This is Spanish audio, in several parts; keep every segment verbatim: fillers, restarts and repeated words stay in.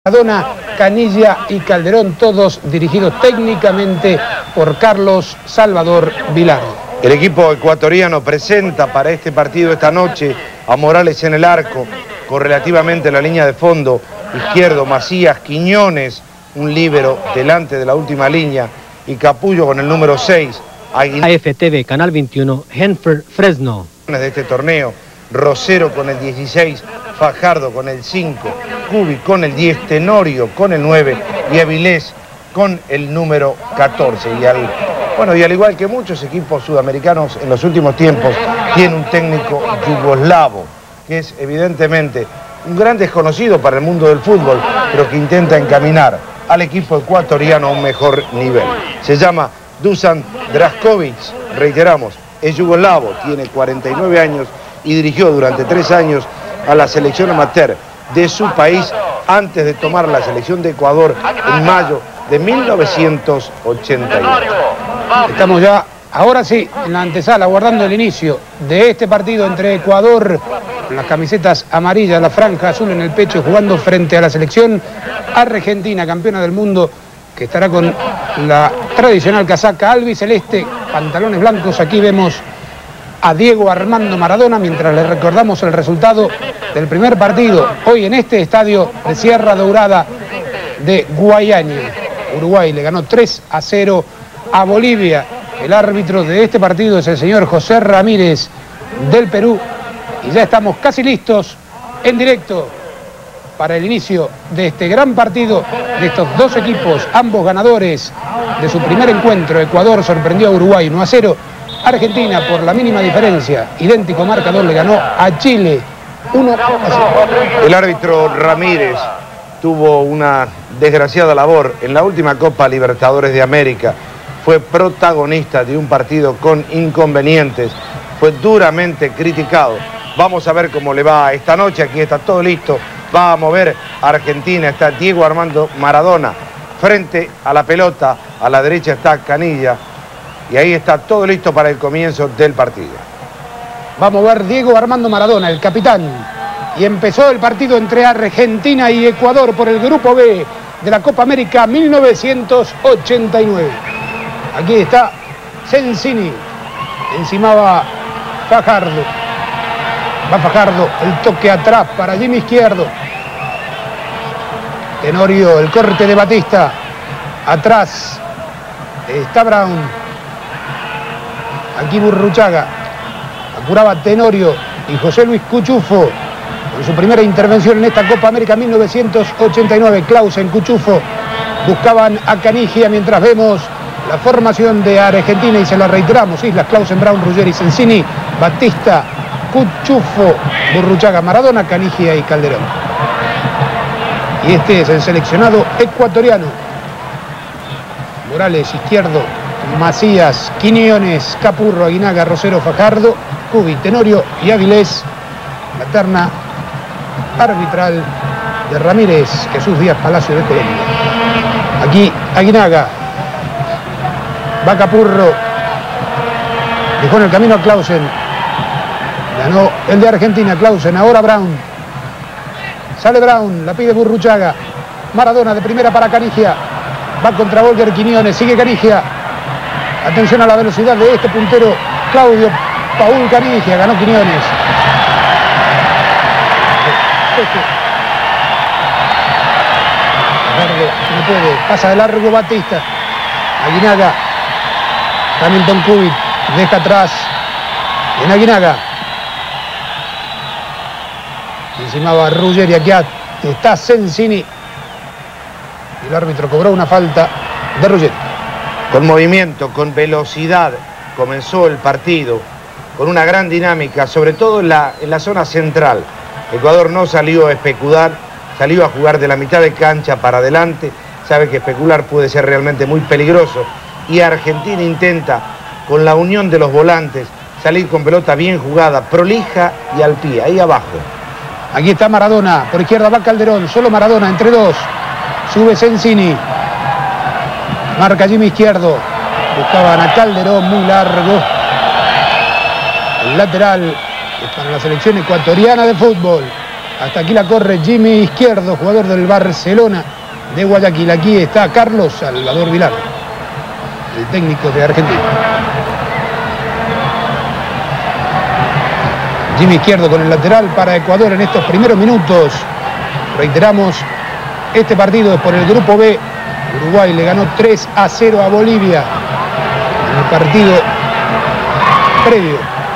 Maradona, Canilla y Calderón, todos dirigidos técnicamente por Carlos Salvador Vilardo. El equipo ecuatoriano presenta para este partido esta noche a Morales en el arco, con relativamente la línea de fondo, izquierdo Macías, Quiñones, un líbero delante de la última línea, y Capullo con el número seis. A F T V, Canal veintiuno, Henfer Fresno. De este torneo, Rosero con el dieciséis, Fajardo con el cinco, Cubi con el diez, Tenorio con el nueve y Avilés con el número catorce. Y al, bueno, y al igual que muchos equipos sudamericanos en los últimos tiempos, tiene un técnico yugoslavo, que es evidentemente un gran desconocido para el mundo del fútbol, pero que intenta encaminar al equipo ecuatoriano a un mejor nivel. Se llama Dusan Drašković, reiteramos, es yugoslavo, tiene cuarenta y nueve años y dirigió durante tres años a la selección amateur de su país antes de tomar la selección de Ecuador en mayo de mil novecientos ochenta y ocho. Estamos ya, ahora sí, en la antesala, guardando el inicio de este partido entre Ecuador, con las camisetas amarillas, la franja azul en el pecho, jugando frente a la selección argentina, campeona del mundo, que estará con la tradicional casaca albiceleste, pantalones blancos. Aquí vemos a Diego Armando Maradona, mientras le recordamos el resultado del primer partido, hoy en este estadio de Sierra Dourada de Guayana. Uruguay le ganó tres a cero a Bolivia. El árbitro de este partido es el señor José Ramírez del Perú. Y ya estamos casi listos en directo para el inicio de este gran partido de estos dos equipos, ambos ganadores de su primer encuentro. Ecuador sorprendió a Uruguay uno a cero. Argentina, por la mínima diferencia, idéntico marcador, le ganó a Chile uno a cero. El árbitro Ramírez tuvo una desgraciada labor en la última Copa Libertadores de América. Fue protagonista de un partido con inconvenientes. Fue duramente criticado. Vamos a ver cómo le va esta noche. Aquí está todo listo. Va a mover a Argentina. Está Diego Armando Maradona frente a la pelota. A la derecha está Canilla. Y ahí está todo listo para el comienzo del partido. Vamos a ver Diego Armando Maradona, el capitán. Y empezó el partido entre Argentina y Ecuador por el Grupo B de la Copa América mil novecientos ochenta y nueve. Aquí está Sensini. Encima va Fajardo. Va Fajardo, el toque atrás para Jimmy Izquierdo. Tenorio, el corte de Batista. Atrás está Brown. Aquí Burruchaga, apuraba Tenorio y José Luis Cuchufo con su primera intervención en esta Copa América mil novecientos ochenta y nueve. Clausen, Cuchufo buscaban a Canigia, mientras vemos la formación de Argentina y se la reiteramos: Islas, Clausen, Brown, Ruggeri, Sensini, Batista, Cuchufo, Burruchaga, Maradona, Canigia y Calderón. Y este es el seleccionado ecuatoriano. Morales, Izquierdo, Macías, Quiñones, Capurro, Aguinaga, Rosero, Fajardo, Cubi, Tenorio y Avilés. La terna arbitral de Ramírez, Jesús Díaz Palacio de Colombia. Aquí Aguinaga, va Capurro, dejó en el camino a Clausen, ganó el de Argentina. Clausen, ahora Brown, sale Brown, la pide Burruchaga. Maradona de primera para Canigia, va contra Volker Quiñones, sigue Canigia. Atención a la velocidad de este puntero, Claudio Paul Canigia, ganó Quiñones. No puede, pasa de largo Batista. Aguinaga, Hamilton Cubi, deja atrás en Aguinaga. Encima va Ruggeri, aquí está Sensini. Y el árbitro cobró una falta de Ruggeri. Con movimiento, con velocidad, comenzó el partido, con una gran dinámica, sobre todo en la, en la zona central. Ecuador no salió a especular, salió a jugar de la mitad de cancha para adelante. Sabe que especular puede ser realmente muy peligroso. Y Argentina intenta, con la unión de los volantes, salir con pelota bien jugada, prolija y al pie, ahí abajo. Aquí está Maradona, por izquierda va Calderón, solo Maradona, entre dos. Sube Sensini. Marca Jimmy Izquierdo. Buscaban a Calderón, muy largo. El lateral es para la selección ecuatoriana de fútbol. Hasta aquí la corre Jimmy Izquierdo, jugador del Barcelona de Guayaquil. Aquí está Carlos Salvador Vilar, el técnico de Argentina. Jimmy Izquierdo con el lateral para Ecuador en estos primeros minutos. Reiteramos, este partido es por el grupo B. Uruguay le ganó tres a cero a Bolivia en el partido previo.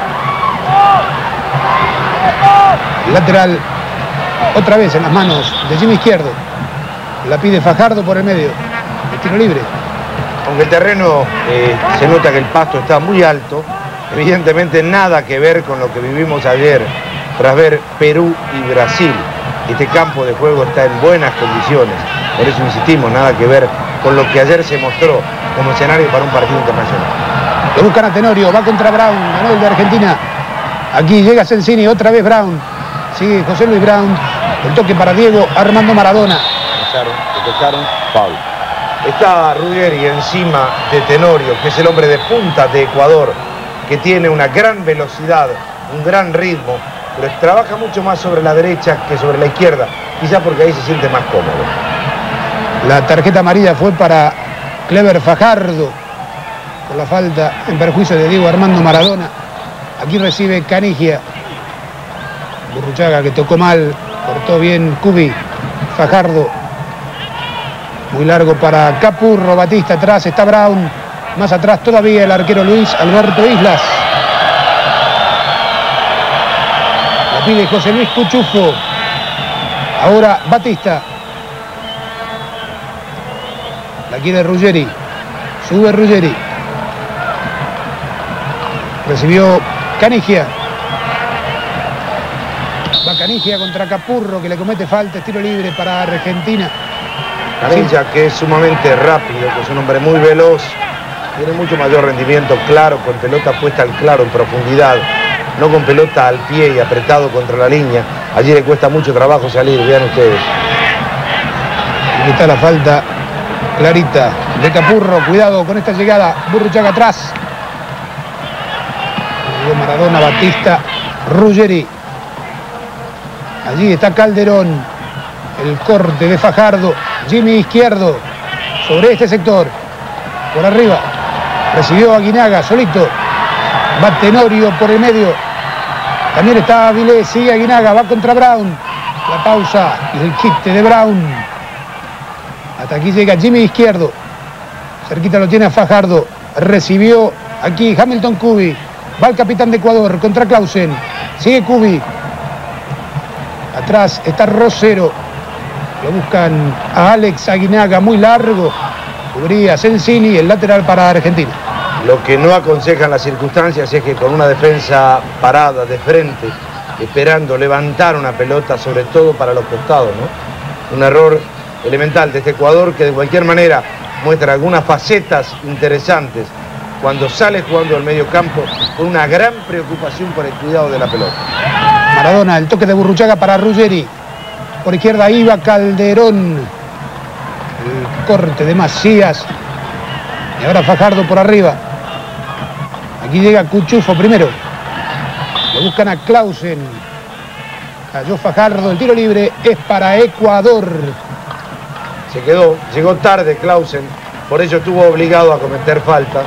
El lateral otra vez en las manos de Jimmy Izquierdo. La pide Fajardo por el medio. El tiro libre. Aunque el terreno eh, se nota que el pasto está muy alto, evidentemente nada que ver con lo que vivimos ayer tras ver Perú y Brasil. Este campo de juego está en buenas condiciones, por eso insistimos, nada que ver con lo que ayer se mostró como escenario para un partido internacional. Lo buscan a Tenorio, va contra Brown, ganó el de Argentina. Aquí llega Sensini, otra vez Brown. Sigue José Luis Brown, el toque para Diego Armando Maradona. Le tocaron, Pablo. Está Ruggeri encima de Tenorio, que es el hombre de punta de Ecuador, que tiene una gran velocidad, un gran ritmo, pero trabaja mucho más sobre la derecha que sobre la izquierda, quizás porque ahí se siente más cómodo. La tarjeta amarilla fue para Clever Fajardo, por la falta en perjuicio de Diego Armando Maradona. Aquí recibe Canigia. Burruchaga que tocó mal, cortó bien Cubi. Fajardo. Muy largo para Capurro, Batista atrás, está Brown. Más atrás todavía el arquero Luis Alberto Islas. La pide José Luis Cuchufo. Ahora Batista. La quiere Ruggeri. Sube Ruggeri. Recibió Canigia. Va Canigia contra Capurro, que le comete falta. Tiro libre para Argentina. Canilla, que es sumamente rápido, que es un hombre muy veloz, tiene mucho mayor rendimiento, claro, con pelota puesta al claro, en profundidad, no con pelota al pie y apretado contra la línea. Allí le cuesta mucho trabajo salir, vean ustedes. Aquí está la falta clarita de Capurro, cuidado con esta llegada, Burruchaga atrás. Maradona, Batista, Ruggeri. Allí está Calderón. El corte de Fajardo, Jimmy Izquierdo, sobre este sector, por arriba, recibió a Aguinaga, solito, va Tenorio por el medio, también está Avilés, sigue Aguinaga, va contra Brown, la pausa y el quite de Brown, hasta aquí llega Jimmy Izquierdo, cerquita lo tiene a Fajardo, recibió aquí Hamilton Cubi, va el capitán de Ecuador contra Clausen, sigue Cubi, atrás está Rosero. Lo buscan a Alex Aguinaga, muy largo. Cubría Sensini, el lateral para Argentina. Lo que no aconsejan las circunstancias es que con una defensa parada de frente, esperando levantar una pelota, sobre todo para los costados, ¿no? Un error elemental de este Ecuador que de cualquier manera muestra algunas facetas interesantes cuando sale jugando al medio campo con una gran preocupación por el cuidado de la pelota. Maradona, el toque de Burruchaga para Ruggeri. Por izquierda iba Calderón. El corte de Macías. Y ahora Fajardo por arriba. Aquí llega Cuchufo primero. Lo buscan a Clausen. Cayó Fajardo. El tiro libre es para Ecuador. Se quedó, llegó tarde Clausen. Por ello estuvo obligado a cometer falta.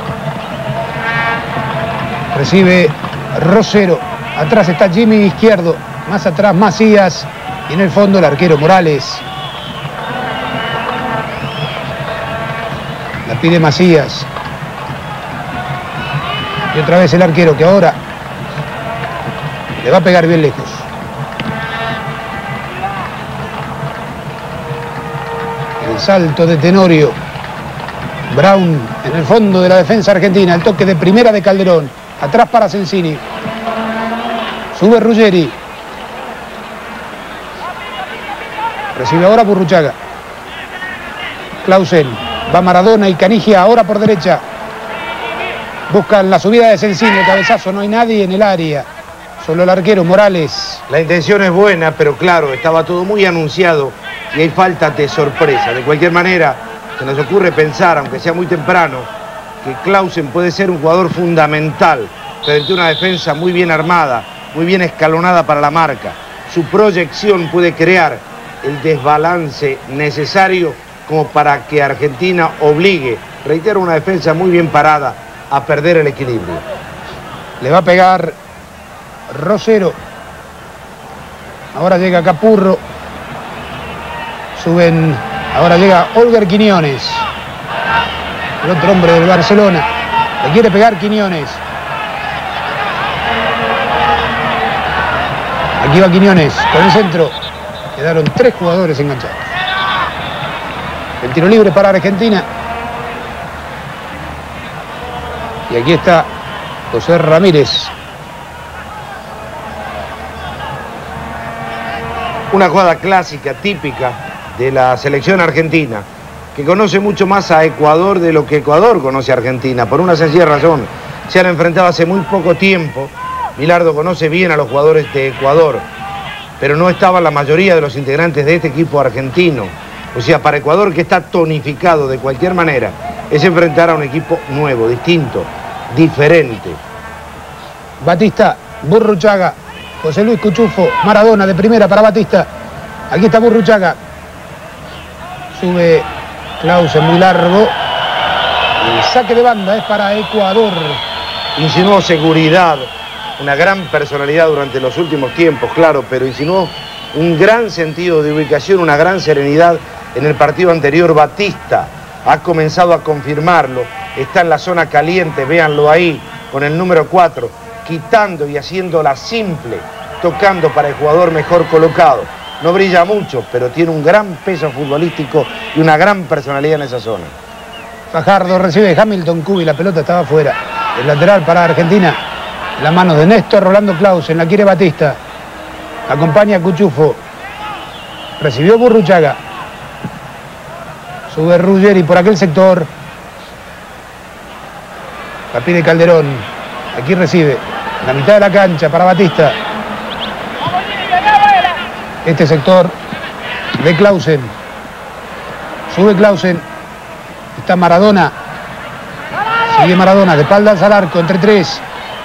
Recibe Rosero. Atrás está Jimmy Izquierdo. Más atrás Macías. Y en el fondo el arquero Morales. La pide Macías. Y otra vez el arquero que ahora le va a pegar bien lejos. El salto de Tenorio. Brown en el fondo de la defensa argentina. El toque de primera de Calderón. Atrás para Sensini. Sube Ruggeri. Recibe ahora Burruchaga. Clausen. Va Maradona y Canigia ahora por derecha. Buscan la subida de Sensini. El cabezazo, no hay nadie en el área. Solo el arquero Morales. La intención es buena, pero claro, estaba todo muy anunciado y hay falta de sorpresa. De cualquier manera, se nos ocurre pensar, aunque sea muy temprano, que Clausen puede ser un jugador fundamental frente a una defensa muy bien armada, muy bien escalonada para la marca. su proyección puede crear el desbalance necesario como para que Argentina obligue, reitero, una defensa muy bien parada, a perder el equilibrio. Le va a pegar Rosero. Ahora llega Capurro. Suben. Ahora llega Holger Quiñones. El otro hombre del Barcelona. Le quiere pegar Quiñones. Aquí va Quiñones con el centro. Quedaron tres jugadores enganchados. El tiro libre para Argentina. Y aquí está José Ramírez. Una jugada clásica, típica de la selección argentina, que conoce mucho más a Ecuador de lo que Ecuador conoce a Argentina, por una sencilla razón. Se han enfrentado hace muy poco tiempo. Bilardo conoce bien a los jugadores de Ecuador, pero no estaba la mayoría de los integrantes de este equipo argentino. O sea, para Ecuador, que está tonificado de cualquier manera, es enfrentar a un equipo nuevo, distinto, diferente. Batista, Burruchaga, José Luis Cuchufo, Maradona de primera para Batista. Aquí está Burruchaga. Sube Clausen muy largo. El saque de banda es para Ecuador. Insinuó seguridad, una gran personalidad durante los últimos tiempos, claro, pero insinuó un gran sentido de ubicación, una gran serenidad en el partido anterior. Batista ha comenzado a confirmarlo, está en la zona caliente, véanlo ahí, con el número cuatro, quitando y haciéndola simple, tocando para el jugador mejor colocado. No brilla mucho, pero tiene un gran peso futbolístico y una gran personalidad en esa zona. Fajardo recibe Hamilton Cubi, la pelota estaba fuera. El lateral para Argentina, la mano de Néstor Rolando Clausen, la quiere Batista. Acompaña a Cuchufo. Recibió Burruchaga. Sube Ruggeri por aquel sector. La pide Calderón. Aquí recibe. La mitad de la cancha para Batista. Este sector de Clausen. Sube Clausen. Está Maradona. Sigue Maradona. De espaldas al arco. Entre tres.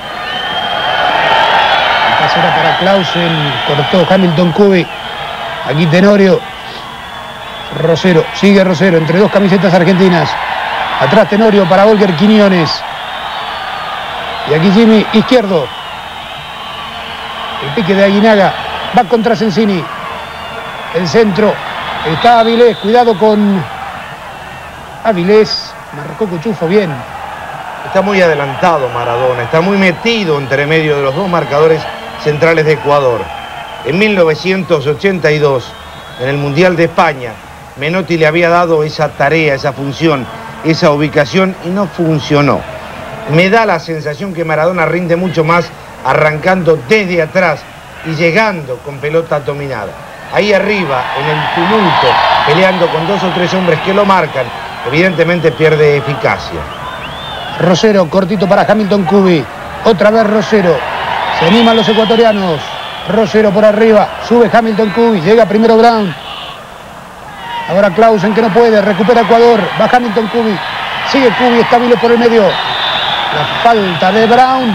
Era para Clausen, cortó Hamilton Cubi. Aquí Tenorio. Rosero, sigue Rosero entre dos camisetas argentinas. Atrás Tenorio para Holger Quiñones. Y aquí Jimmy, izquierdo. El pique de Aguinaga. Va contra Sensini. El centro. Está Avilés. Cuidado con Avilés. Marcó Cuchufo bien. Está muy adelantado Maradona. Está muy metido entre medio de los dos marcadores centrales de Ecuador. En mil novecientos ochenta y dos, en el Mundial de España, Menotti le había dado esa tarea, esa función, esa ubicación y no funcionó. Me da la sensación que Maradona rinde mucho más arrancando desde atrás y llegando con pelota dominada. Ahí arriba, en el tumulto, peleando con dos o tres hombres que lo marcan, evidentemente pierde eficacia. Rosero, cortito para Hamilton Cubi. Otra vez Rosero. Se animan los ecuatorianos. Rosero por arriba. Sube Hamilton Cubi. Llega primero Brown. Ahora Clausen que no puede. Recupera Ecuador. Va Hamilton Cubi. Sigue Cubi. Está Vilo por el medio. La falta de Brown.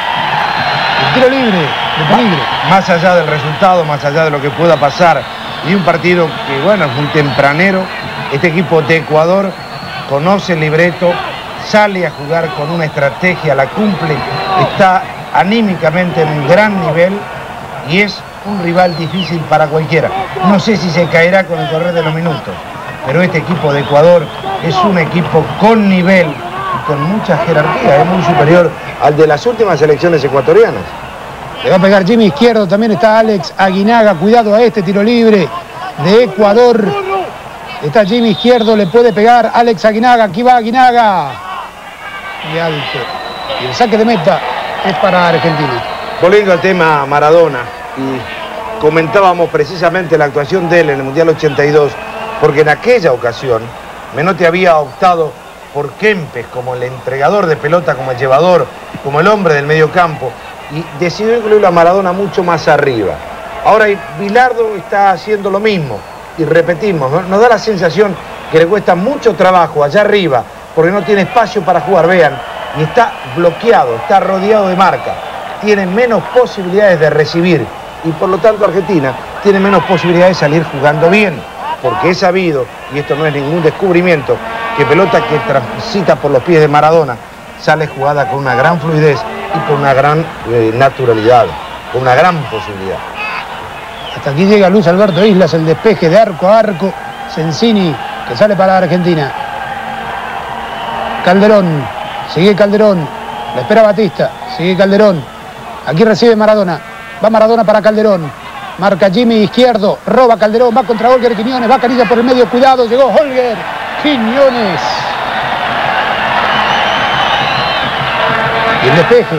El tiro libre. De peligro. Más allá del resultado, más allá de lo que pueda pasar. Y un partido que, bueno, es muy tempranero. Este equipo de Ecuador conoce el libreto. Sale a jugar con una estrategia. La cumple. Está anímicamente en un gran nivel y es un rival difícil para cualquiera. No sé si se caerá con el correr de los minutos, pero este equipo de Ecuador es un equipo con nivel y con mucha jerarquía, es muy superior al de las últimas selecciones ecuatorianas. Le va a pegar Jimmy izquierdo, también está Alex Aguinaga, cuidado a este tiro libre de Ecuador. Está Jimmy izquierdo, le puede pegar Alex Aguinaga, aquí va Aguinaga. Y alto. Y el saque de meta es para Argentina. Volviendo al tema Maradona, y comentábamos precisamente la actuación de él en el Mundial ochenta y dos, porque en aquella ocasión Menotti había optado por Kempes como el entregador de pelota, como el llevador, como el hombre del medio campo, y decidió incluir a Maradona mucho más arriba. Ahora Bilardo está haciendo lo mismo, y repetimos, ¿no? Nos da la sensación que le cuesta mucho trabajo allá arriba, porque no tiene espacio para jugar, vean, y está bloqueado, está rodeado de marca, tiene menos posibilidades de recibir y por lo tanto Argentina tiene menos posibilidad de salir jugando bien, porque es sabido, y esto no es ningún descubrimiento, que pelota que transita por los pies de Maradona sale jugada con una gran fluidez y con una gran eh, naturalidad, con una gran posibilidad. Hasta aquí llega Luis Alberto Islas, el despeje de arco a arco. Sensini, que sale para Argentina. Calderón, sigue Calderón, la espera Batista, sigue Calderón. Aquí recibe Maradona, va Maradona para Calderón. Marca Jimmy izquierdo, roba Calderón, va contra Holger Quiñones, va Canilla por el medio, cuidado, llegó Holger Quiñones. Y el despeje,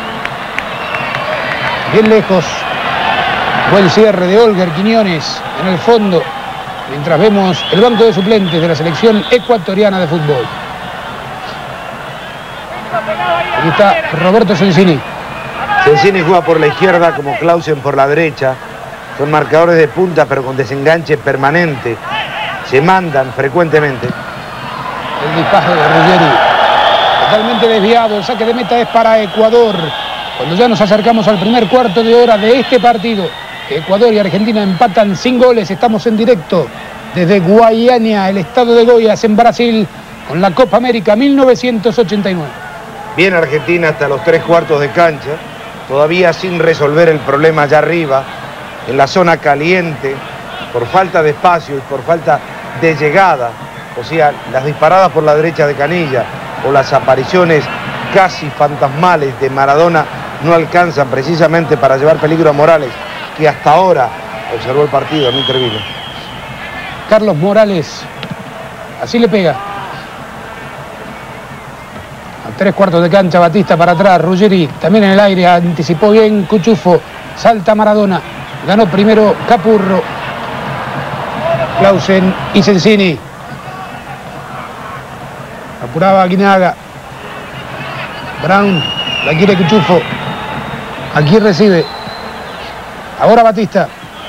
bien lejos, buen cierre de Holger Quiñones en el fondo, mientras vemos el banco de suplentes de la selección ecuatoriana de fútbol. Aquí está Roberto Sensini. Sensini juega por la izquierda como Clausen por la derecha. Son marcadores de punta pero con desenganche permanente. Se mandan frecuentemente. El disparo de Ruggeri, totalmente desviado. El saque de meta es para Ecuador. Cuando ya nos acercamos al primer cuarto de hora de este partido, Ecuador y Argentina empatan sin goles. Estamos en directo desde Guaiânia, el estado de Goiás, en Brasil, con la Copa América mil novecientos ochenta y nueve. Bien Argentina hasta los tres cuartos de cancha, todavía sin resolver el problema allá arriba, en la zona caliente, por falta de espacio y por falta de llegada. O sea, las disparadas por la derecha de Canilla o las apariciones casi fantasmales de Maradona no alcanzan precisamente para llevar peligro a Morales, que hasta ahora observó el partido, no intervino. Carlos Morales, así le pega. A tres cuartos de cancha, Batista para atrás, Ruggeri también en el aire, anticipó bien Cuchufo, salta Maradona, ganó primero Capurro, Clausen y Sensini. Apuraba Aguinaga, Brown, la quiere Cuchufo, aquí recibe, ahora Batista.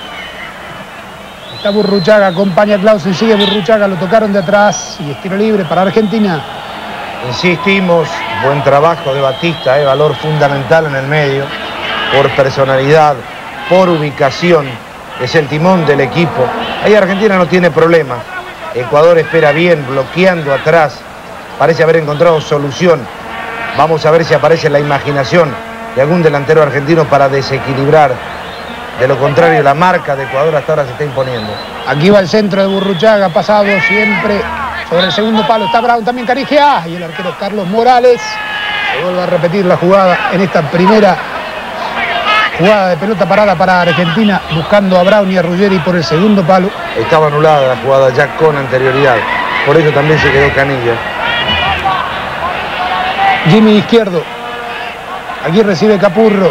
Está Burruchaga, acompaña a Clausen, sigue Burruchaga, lo tocaron de atrás y es tiro libre para Argentina. Insistimos, buen trabajo de Batista, eh, valor fundamental en el medio, por personalidad, por ubicación, es el timón del equipo. Ahí Argentina no tiene problemas. Ecuador espera bien, bloqueando atrás, parece haber encontrado solución. Vamos a ver si aparece la imaginación de algún delantero argentino para desequilibrar. De lo contrario, la marca de Ecuador hasta ahora se está imponiendo. Aquí va el centro de Burruchaga, pasado siempre sobre el segundo palo. Está Brown, también Canigia. Y el arquero Carlos Morales. Se vuelve a repetir la jugada en esta primera jugada de pelota parada para Argentina, buscando a Brown y a Ruggeri por el segundo palo. Estaba anulada la jugada ya con anterioridad. Por eso también se quedó Canilla. Jimmy izquierdo. Aquí recibe Capurro.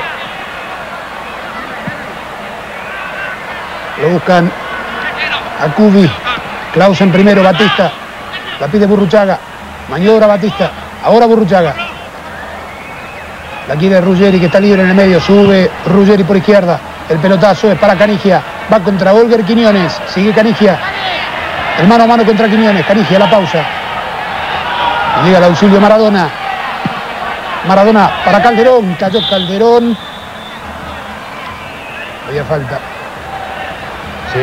Lo buscan a Cubi. Clausen primero, Batista. La pide Burruchaga. Maniobra Batista. Ahora Burruchaga. La quiere Ruggeri, que está libre en el medio. Sube Ruggeri por izquierda. El pelotazo es para Canigia. Va contra Holger Quiñones. Sigue Canigia. El mano a mano contra Quiñones. Canigia, la pausa. Llega el auxilio Maradona. Maradona para Calderón. Cayó Calderón. Había falta. Sí.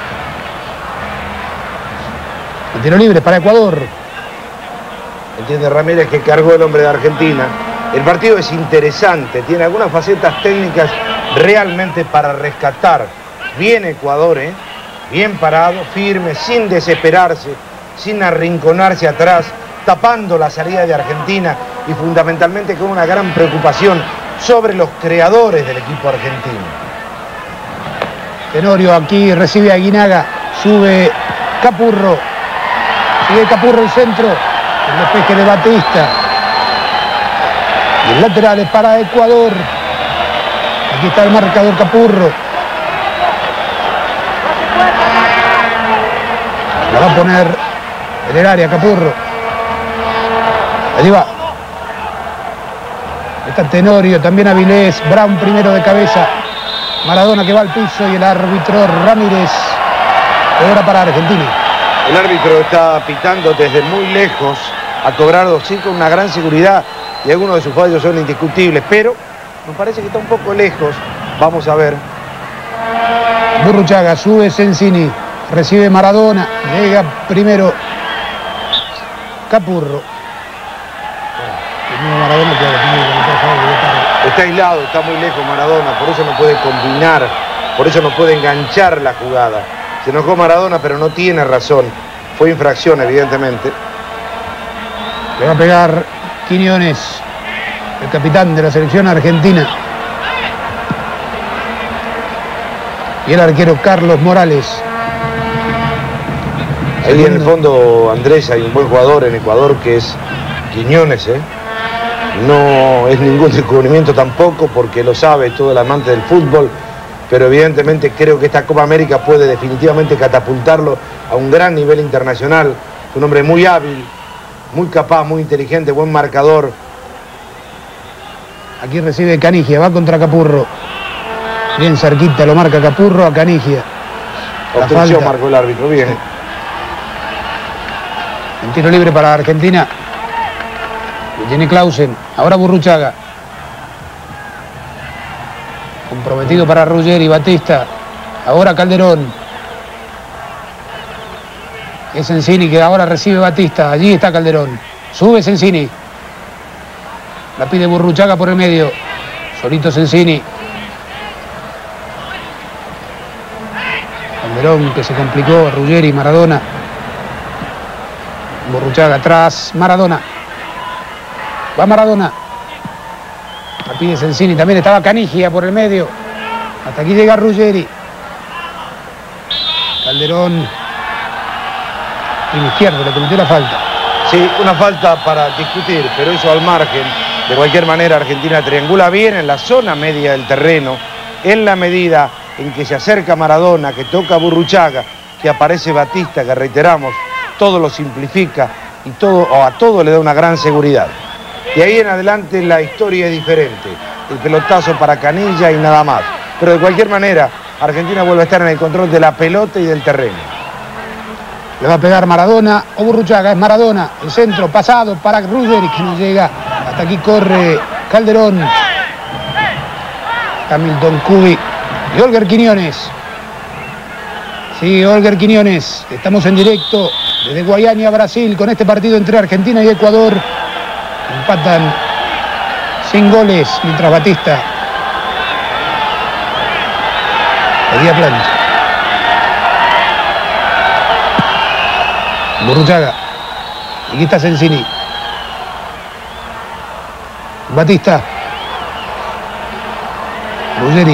El tiro libre para Ecuador. Entiende Ramírez que cargó el hombre de Argentina. El partido es interesante, tiene algunas facetas técnicas realmente para rescatar. Bien Ecuador, ¿eh? Bien parado, firme, sin desesperarse, sin arrinconarse atrás, tapando la salida de Argentina y fundamentalmente con una gran preocupación sobre los creadores del equipo argentino. Tenorio aquí recibe a Aguinaga, sube Capurro, sigue Capurro el centro, el despeje de Batista. Y el lateral es para Ecuador. Aquí está el marcador Capurro. La va a poner en el área Capurro. Allí va. Está Tenorio, también Avilés, Brown primero de cabeza. Maradona que va al piso y el árbitro Ramírez. Ahora para Argentina. El árbitro está pitando desde muy lejos, ha cobrado sí con una gran seguridad y algunos de sus fallos son indiscutibles, pero nos parece que está un poco lejos. Vamos a ver Burruchaga, sube Sensini, recibe Maradona, llega primero Capurro. Maradona está aislado, está muy lejos Maradona, por eso no puede combinar, por eso no puede enganchar la jugada. Se enojó Maradona, pero no tiene razón. Fue infracción, evidentemente. Le va a pegar Quiñones, el capitán de la selección argentina. Y el arquero Carlos Morales. Ahí Segundo. En el fondo, Andrés, hay un buen jugador en Ecuador que es Quiñones, ¿eh? No es ningún descubrimiento tampoco, porque lo sabe todo el amante del fútbol, pero evidentemente creo que esta Copa América puede definitivamente catapultarlo a un gran nivel internacional. Es un hombre muy hábil, muy capaz, muy inteligente, buen marcador. Aquí recibe Canigia, va contra Capurro. Bien cerquita, lo marca Capurro a Canigia. Obstrucción marcó el árbitro, bien. Sí. Un tiro libre para Argentina. Lo tiene Clausen, ahora Burruchaga. Comprometido para Ruggeri, Batista. Ahora Calderón. Es Sensini que ahora recibe Batista. Allí está Calderón. Sube Sensini. La pide Burruchaga por el medio. Solito Sensini. Calderón que se complicó. Ruggeri, Maradona. Burruchaga atrás. Maradona. Va Maradona. La pide Sensini. También estaba Canigia por el medio. Hasta aquí llega Ruggeri. Calderón. En izquierdo, le cometió la falta. Sí, una falta para discutir, pero eso al margen. De cualquier manera, Argentina triangula bien en la zona media del terreno, en la medida en que se acerca Maradona, que toca Burruchaga, que aparece Batista, que reiteramos, todo lo simplifica y todo, o a todo le da una gran seguridad. Y ahí en adelante la historia es diferente. El pelotazo para Canilla y nada más. Pero de cualquier manera, Argentina vuelve a estar en el control de la pelota y del terreno. Le va a pegar Maradona o Burruchaga, es Maradona, el centro pasado para Ruggeri que no llega, hasta aquí corre Calderón, Hamilton, Cubi y Holger Quiñones. Sí, Holger Quiñones, estamos en directo desde Guayania, Brasil, con este partido entre Argentina y Ecuador. Empatan sin goles, mientras Batista pedía plancha. Burruchaga. Y aquí está Sensini. Batista. Ruggeri.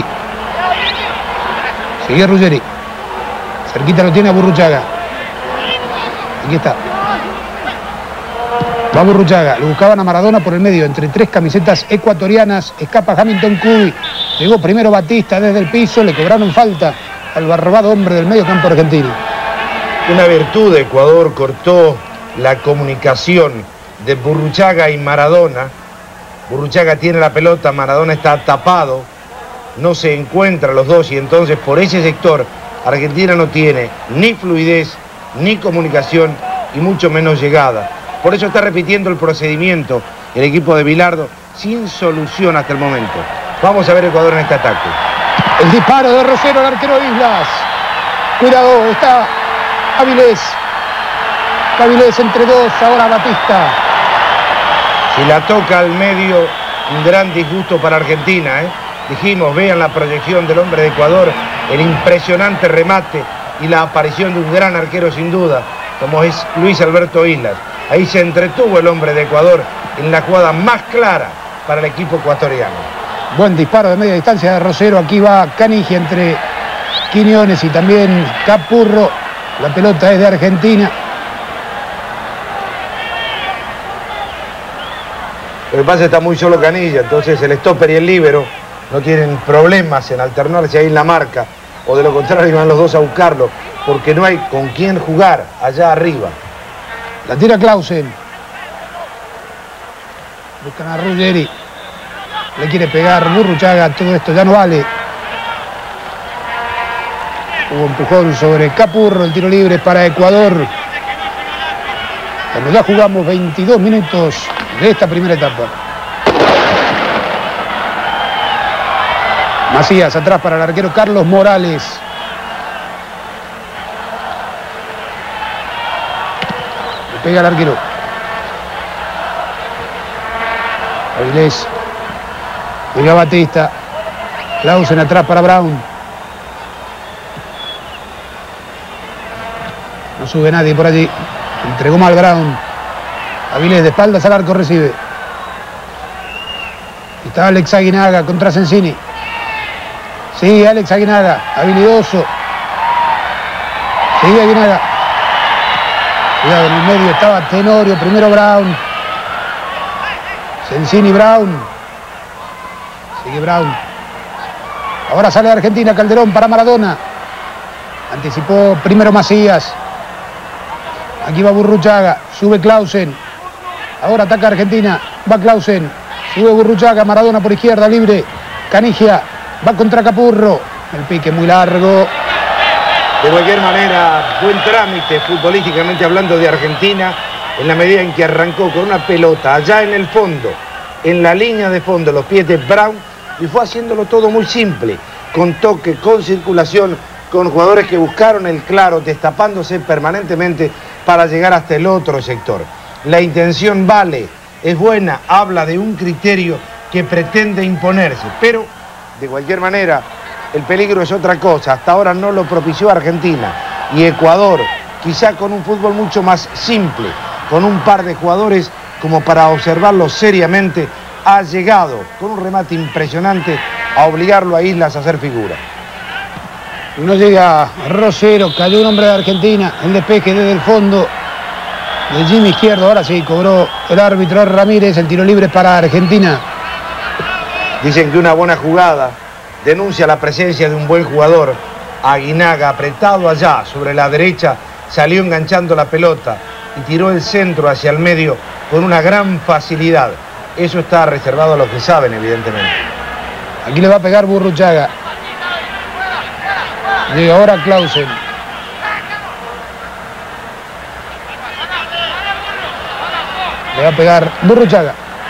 Sigue Ruggeri. Cerquita lo tiene a Burruchaga. Aquí está. Va Burruchaga. Lo buscaban a Maradona por el medio. Entre tres camisetas ecuatorianas. Escapa Hamilton Cubi. Llegó primero Batista desde el piso. Le cobraron falta al barbado hombre del medio campo argentino. Una virtud de Ecuador cortó la comunicación de Burruchaga y Maradona. Burruchaga tiene la pelota, Maradona está tapado, no se encuentran los dos y entonces por ese sector Argentina no tiene ni fluidez, ni comunicación y mucho menos llegada. Por eso está repitiendo el procedimiento el equipo de Bilardo sin solución hasta el momento. Vamos a ver Ecuador en este ataque. El disparo de Rosero al arquero Islas. Cuidado, está Avilés. Avilés entre dos, ahora Batista. Si la toca al medio, un gran disgusto para Argentina, ¿eh? Dijimos, vean la proyección del hombre de Ecuador, el impresionante remate y la aparición de un gran arquero sin duda, como es Luis Alberto Islas. Ahí se entretuvo el hombre de Ecuador en la jugada más clara para el equipo ecuatoriano. Buen disparo de media distancia de Rosero. Aquí va Canigia entre Quiñones y también Capurro. La pelota es de Argentina. Lo que pasa es que está muy solo Canilla, entonces el stopper y el líbero no tienen problemas en alternarse ahí en la marca, o de lo contrario van los dos a buscarlo, porque no hay con quién jugar allá arriba. La tira Clausen. Buscan a Ruggeri. Le quiere pegar Burruchaga, todo esto ya no vale. Hubo empujón sobre Capurro, el tiro libre para Ecuador. Cuando ya jugamos veintidós minutos de esta primera etapa. Macías atrás para el arquero Carlos Morales. Le pega el arquero. Avilés. Llega Batista. Clausen atrás para Brown. No sube nadie por allí. Entregó mal Brown. Avilés de espaldas al arco recibe. Está Alex Aguinaga contra Sensini. Sigue Alex Aguinaga, habilidoso. Sigue Aguinaga. Cuidado, en el medio estaba Tenorio, primero Brown. Sensini, Brown. Sigue Brown. Ahora sale Argentina, Calderón para Maradona. Anticipó primero Macías. Aquí va Burruchaga, sube Clausen. Ahora ataca Argentina, va Clausen. Sube Burruchaga, Maradona por izquierda, libre. Canigia, va contra Capurro. El pique muy largo. De cualquier manera, buen trámite futbolísticamente hablando de Argentina, en la medida en que arrancó con una pelota allá en el fondo, en la línea de fondo, los pies de Brown, y fue haciéndolo todo muy simple, con toque, con circulación, con jugadores que buscaron el claro, destapándose permanentemente para llegar hasta el otro sector. La intención vale, es buena, habla de un criterio que pretende imponerse, pero de cualquier manera el peligro es otra cosa. Hasta ahora no lo propició Argentina, y Ecuador, quizá con un fútbol mucho más simple, con un par de jugadores como para observarlo seriamente, ha llegado con un remate impresionante a obligarlo a Islas a hacer figura. No llega Rosero, cayó un hombre de Argentina, el despeje desde el fondo de Jimmy Izquierdo. Ahora sí, cobró el árbitro Ramírez, el tiro libre para Argentina. Dicen que una buena jugada denuncia la presencia de un buen jugador. Aguinaga, apretado allá sobre la derecha, salió enganchando la pelota y tiró el centro hacia el medio con una gran facilidad. Eso está reservado a los que saben, evidentemente. Aquí le va a pegar Burruchaga. Llega ahora Clausen. Le va a pegar Burruchaga.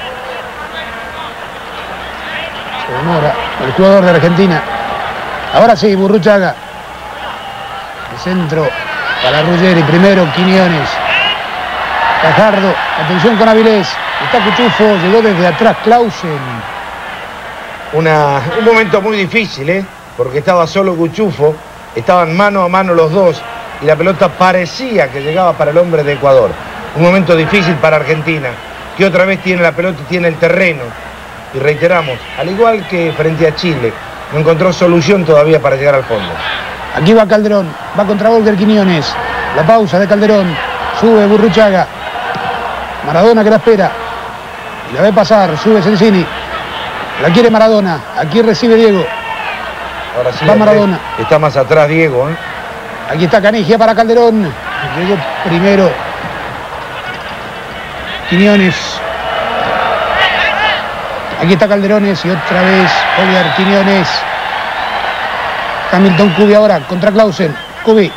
Se demora el jugador de Argentina. Ahora sí, Burruchaga. El centro para Ruggeri. Primero Quiñones. Fajardo. Atención con Avilés. Está Cuchufo. Llegó desde atrás Clausen. Una, un momento muy difícil, ¿eh? Porque estaba solo Cuchufo. Estaban mano a mano los dos. Y la pelota parecía que llegaba para el hombre de Ecuador. Un momento difícil para Argentina, que otra vez tiene la pelota y tiene el terreno. Y reiteramos, al igual que frente a Chile, no encontró solución todavía para llegar al fondo. Aquí va Calderón, va contra Volker Quiñones. La pausa de Calderón, sube Burruchaga. Maradona que la espera. La ve pasar, sube Sensini. La quiere Maradona, aquí recibe Diego. Ahora sí, va Maradona. Está más atrás Diego, ¿eh? Aquí está Canigia para Calderón. Llegó primero Quiñones. Aquí está Calderones y otra vez Oliver Quiñones. Hamilton Cubi ahora contra Clausen. Cubi.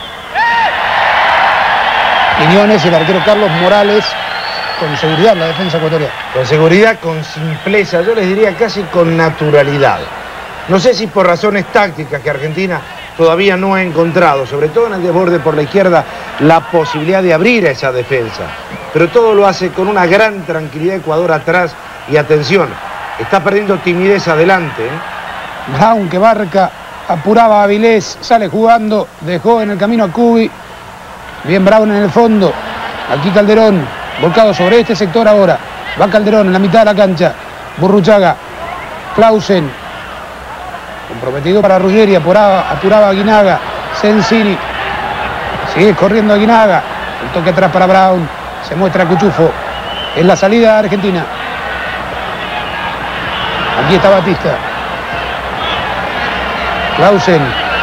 Quiñones y el arquero Carlos Morales. Con seguridad la defensa ecuatoriana. Con seguridad, con simpleza, yo les diría casi con naturalidad. No sé si por razones tácticas que Argentina todavía no ha encontrado, sobre todo en el desborde por la izquierda, la posibilidad de abrir a esa defensa. Pero todo lo hace con una gran tranquilidad Ecuador atrás y atención, está perdiendo timidez adelante, ¿eh? Brown que marca, apuraba a Avilés, sale jugando, dejó en el camino a Cubi. Bien Brown en el fondo. Aquí Calderón, volcado sobre este sector ahora. Va Calderón en la mitad de la cancha. Burruchaga, Clausen. Comprometido para Ruggeri, apuraba, apuraba a Aguinaga. Sensini. Sigue corriendo Aguinaga. El toque atrás para Brown. Se muestra Cuchufo. En la salida de Argentina. Aquí está Batista. Clausen.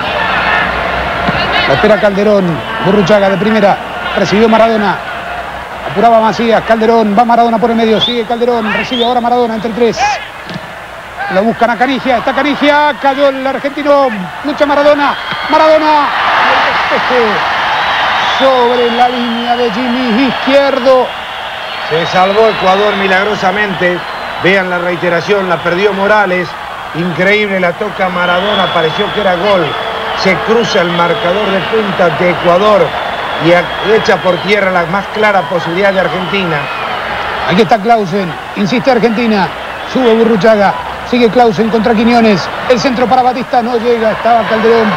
La espera Calderón. Burruchaga de primera. Recibió Maradona. Apuraba Macías. Calderón. Va Maradona por el medio. Sigue Calderón. Recibe ahora Maradona entre tres. La buscan a Canigia. Está Canigia. Cayó el argentino. Lucha Maradona. Maradona. Y el despeje sobre la línea de Jimmy Izquierdo. Se salvó Ecuador milagrosamente. Vean la reiteración. La perdió Morales. Increíble, la toca Maradona, pareció que era gol. Se cruza el marcador de punta de Ecuador y echa por tierra la más clara posibilidad de Argentina. Aquí está Clausen, insiste Argentina, sube Burruchaga, sigue Clausen contra Quiñones, el centro para Batista no llega, estaba Calderón.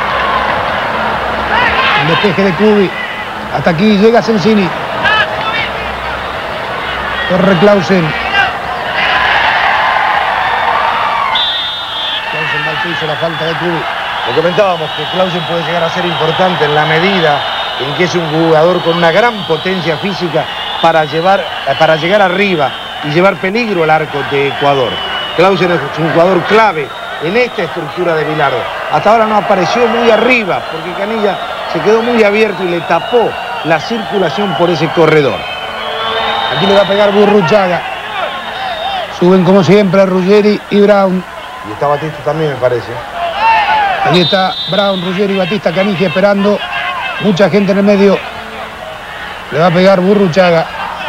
El despeje de Cubi, hasta aquí llega Sensini. Corre Clausen. Clausen va al piso, la falta de Cubi. Lo comentábamos que Clausen puede llegar a ser importante en la medida en que es un jugador con una gran potencia física para, llevar, para llegar arriba y llevar peligro al arco de Ecuador. Clausen es un jugador clave en esta estructura de Bilardo. Hasta ahora no apareció muy arriba porque Canilla se quedó muy abierto y le tapó la circulación por ese corredor. Aquí le va a pegar Burruchaga. Suben como siempre a Ruggeri y Brown. Y está Batista también, me parece. Aquí está Brown, Ruggeri, Batista, Canigia esperando. Mucha gente en el medio. Le va a pegar Burruchaga.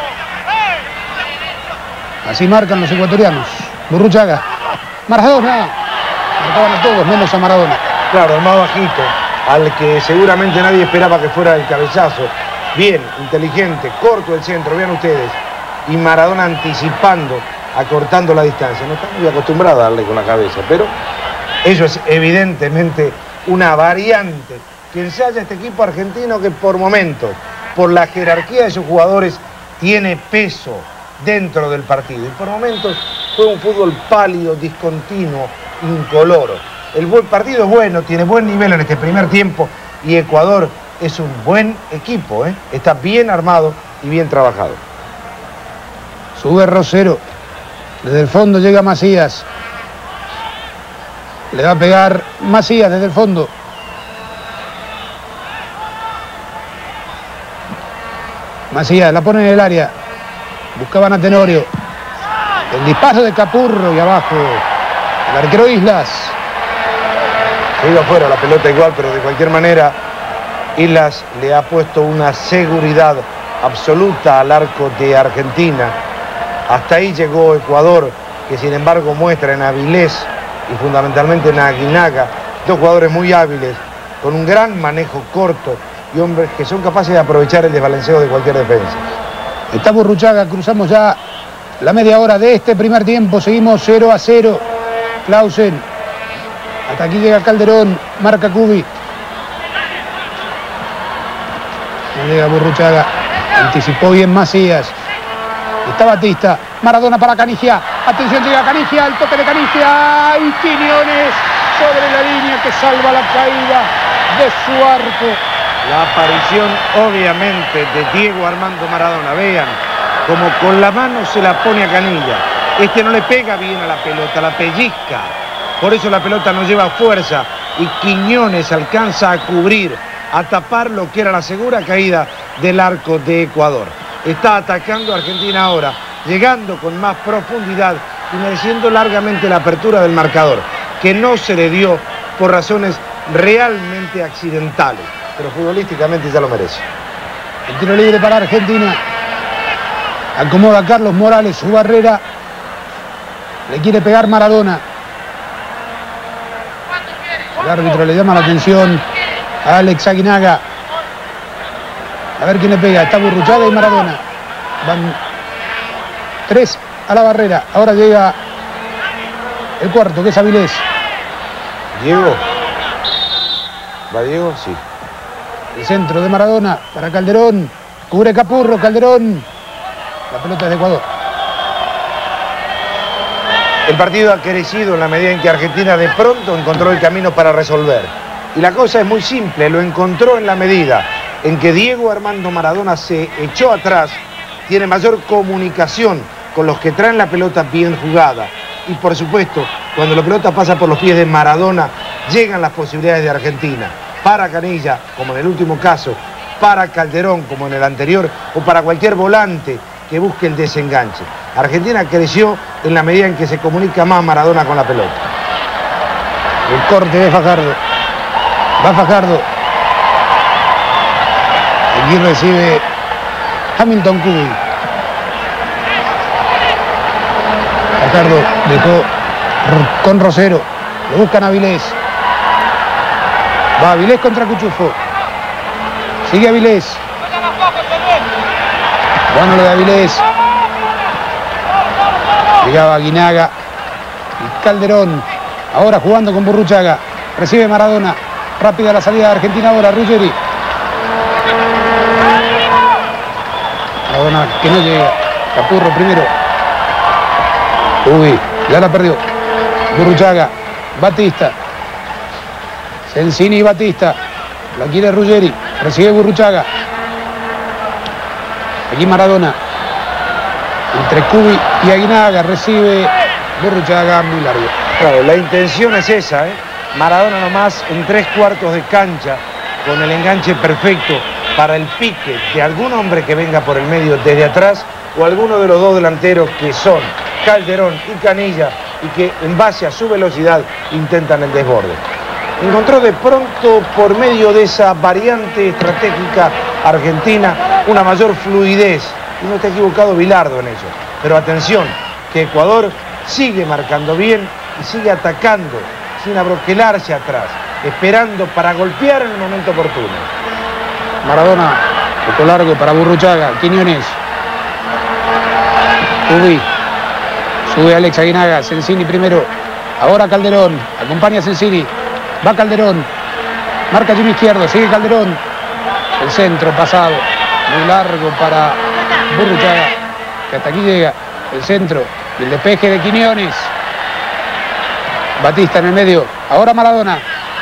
Así marcan los ecuatorianos. Burruchaga. Maradona. Marcaban a todos, menos a Maradona. Claro, el más bajito, al que seguramente nadie esperaba que fuera el cabezazo. Bien, inteligente, corto el centro, vean ustedes. Y Maradona anticipando, acortando la distancia. No está muy acostumbrado a darle con la cabeza, pero eso es evidentemente una variante que ensaya este equipo argentino que por momentos, por la jerarquía de sus jugadores, tiene peso dentro del partido. Y por momentos fue un fútbol pálido, discontinuo, incoloro. El buen partido es bueno, tiene buen nivel en este primer tiempo y Ecuador es un buen equipo, ¿eh? Está bien armado y bien trabajado. Sube Rosero. Desde el fondo llega Macías. Le va a pegar Macías desde el fondo. Macías la pone en el área. Buscaban a Tenorio. El disparo de Capurro y abajo el arquero Islas. Se iba afuera la pelota igual, pero de cualquier manera Islas le ha puesto una seguridad absoluta al arco de Argentina. Hasta ahí llegó Ecuador, que sin embargo muestra en Avilés y fundamentalmente en Aguinaga dos jugadores muy hábiles, con un gran manejo corto y hombres que son capaces de aprovechar el desbalanceo de cualquier defensa. Está Burruchaga, cruzamos ya la media hora de este primer tiempo, seguimos cero a cero. Clausen, hasta aquí llega Calderón, marca Cubi. No llega Burruchaga, anticipó bien Macías. Está Batista, Maradona para Canigia. Atención, llega Canigia, el toque de Canigia. Y Quiñones sobre la línea que salva la caída de su arco. La aparición obviamente de Diego Armando Maradona. Vean como con la mano se la pone a Canilla. Este no le pega bien a la pelota, la pellizca. Por eso la pelota no lleva fuerza y Quiñones alcanza a cubrir, a tapar lo que era la segura caída del arco de Ecuador. Está atacando a Argentina ahora, llegando con más profundidad y mereciendo largamente la apertura del marcador, que no se le dio por razones realmente accidentales, pero futbolísticamente ya lo merece. El tiro libre para Argentina. Acomoda Carlos Morales su barrera. Le quiere pegar Maradona. El árbitro le llama la atención a Alex Aguinaga. A ver quién le pega. Está Burruchaga y Maradona. Van tres a la barrera. Ahora llega el cuarto, que es Avilés. Diego. ¿Va Diego? Sí. El centro de Maradona para Calderón. Cubre Capurro, Calderón. La pelota es de Ecuador. El partido ha crecido en la medida en que Argentina de pronto encontró el camino para resolver. Y la cosa es muy simple, lo encontró en la medida en que Diego Armando Maradona se echó atrás, tiene mayor comunicación con los que traen la pelota bien jugada. Y por supuesto, cuando la pelota pasa por los pies de Maradona, llegan las posibilidades de Argentina. Para Canilla, como en el último caso, para Calderón, como en el anterior, o para cualquier volante que busque el desenganche. Argentina creció en la medida en que se comunica más Maradona con la pelota. El corte de Fajardo. Va Fajardo. Aquí recibe Hamilton Cubi. Fajardo dejó con Rosero. Lo buscan a Avilés. Va Avilés contra Cuchufo. Sigue Avilés. Bueno lo de Avilés. Llegaba Aguinaga. Y Calderón. Ahora jugando con Burruchaga. Recibe Maradona. Rápida la salida de Argentina ahora. Ruggeri. Maradona que no llega. Capurro primero. Uy, ya la perdió. Burruchaga. Batista. Sensini y Batista. La quiere Ruggeri. Recibe Burruchaga. Aquí Maradona. Entre Cubi y Aguinaga. Recibe Burruchaga muy largo. Claro, la intención es esa, ¿eh? Maradona nomás en tres cuartos de cancha con el enganche perfecto para el pique de algún hombre que venga por el medio desde atrás o alguno de los dos delanteros que son Calderón y Canilla y que en base a su velocidad intentan el desborde. Encontró de pronto por medio de esa variante estratégica argentina una mayor fluidez y no está equivocado Bilardo en eso. Pero atención, que Ecuador sigue marcando bien y sigue atacando sin abroquelarse atrás, esperando para golpear en el momento oportuno. Maradona, poco largo para Burruchaga. Quiñones. Ubi. Sube Alex Aguinaga. Sensini primero. Ahora Calderón. Acompaña a Sensini. Va Calderón. Marca Jimmy Izquierdo. Sigue Calderón. El centro pasado. Muy largo para Burruchaga. Que hasta aquí llega. El centro. Y el despeje de Quiñones. Batista en el medio. Ahora Maradona.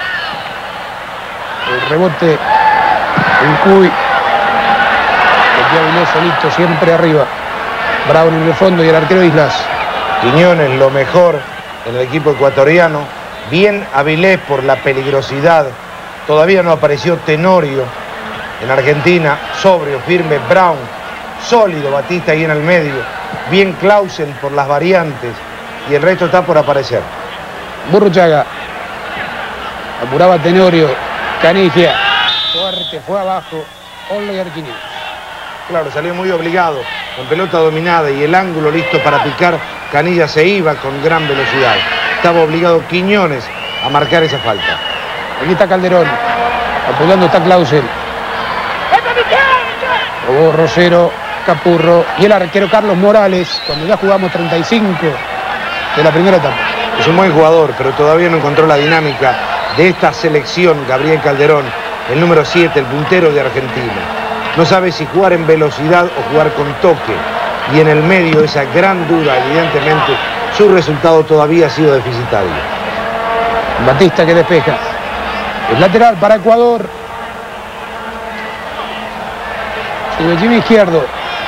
El rebote en Cuy. Aquí Avilés solito, siempre arriba. Brown en el fondo y el arquero Islas. Quiñones lo mejor en el equipo ecuatoriano. Bien Avilés por la peligrosidad. Todavía no apareció Tenorio en Argentina. Sobrio, firme, Brown. Sólido Batista ahí en el medio. Bien Clausen por las variantes. Y el resto está por aparecer. Burruchaga. Apuraba Tenorio. Canigia. Fuerte, fue abajo. Olga Quiñones. Claro, salió muy obligado, con pelota dominada y el ángulo listo para picar. Canilla se iba con gran velocidad. Estaba obligado Quiñones a marcar esa falta. Aquí está Calderón. Apoyando está Clausen. Robó Rosero, Capurro y el arquero Carlos Morales, cuando ya jugamos treinta y cinco de la primera etapa. Es un buen jugador, pero todavía no encontró la dinámica de esta selección, Gabriel Calderón, el número siete, el puntero de Argentina. No sabe si jugar en velocidad o jugar con toque. Y en el medio esa gran duda, evidentemente, su resultado todavía ha sido deficitario. Batista que despeja. Es lateral para Ecuador. Sube Jimmy Izquierdo.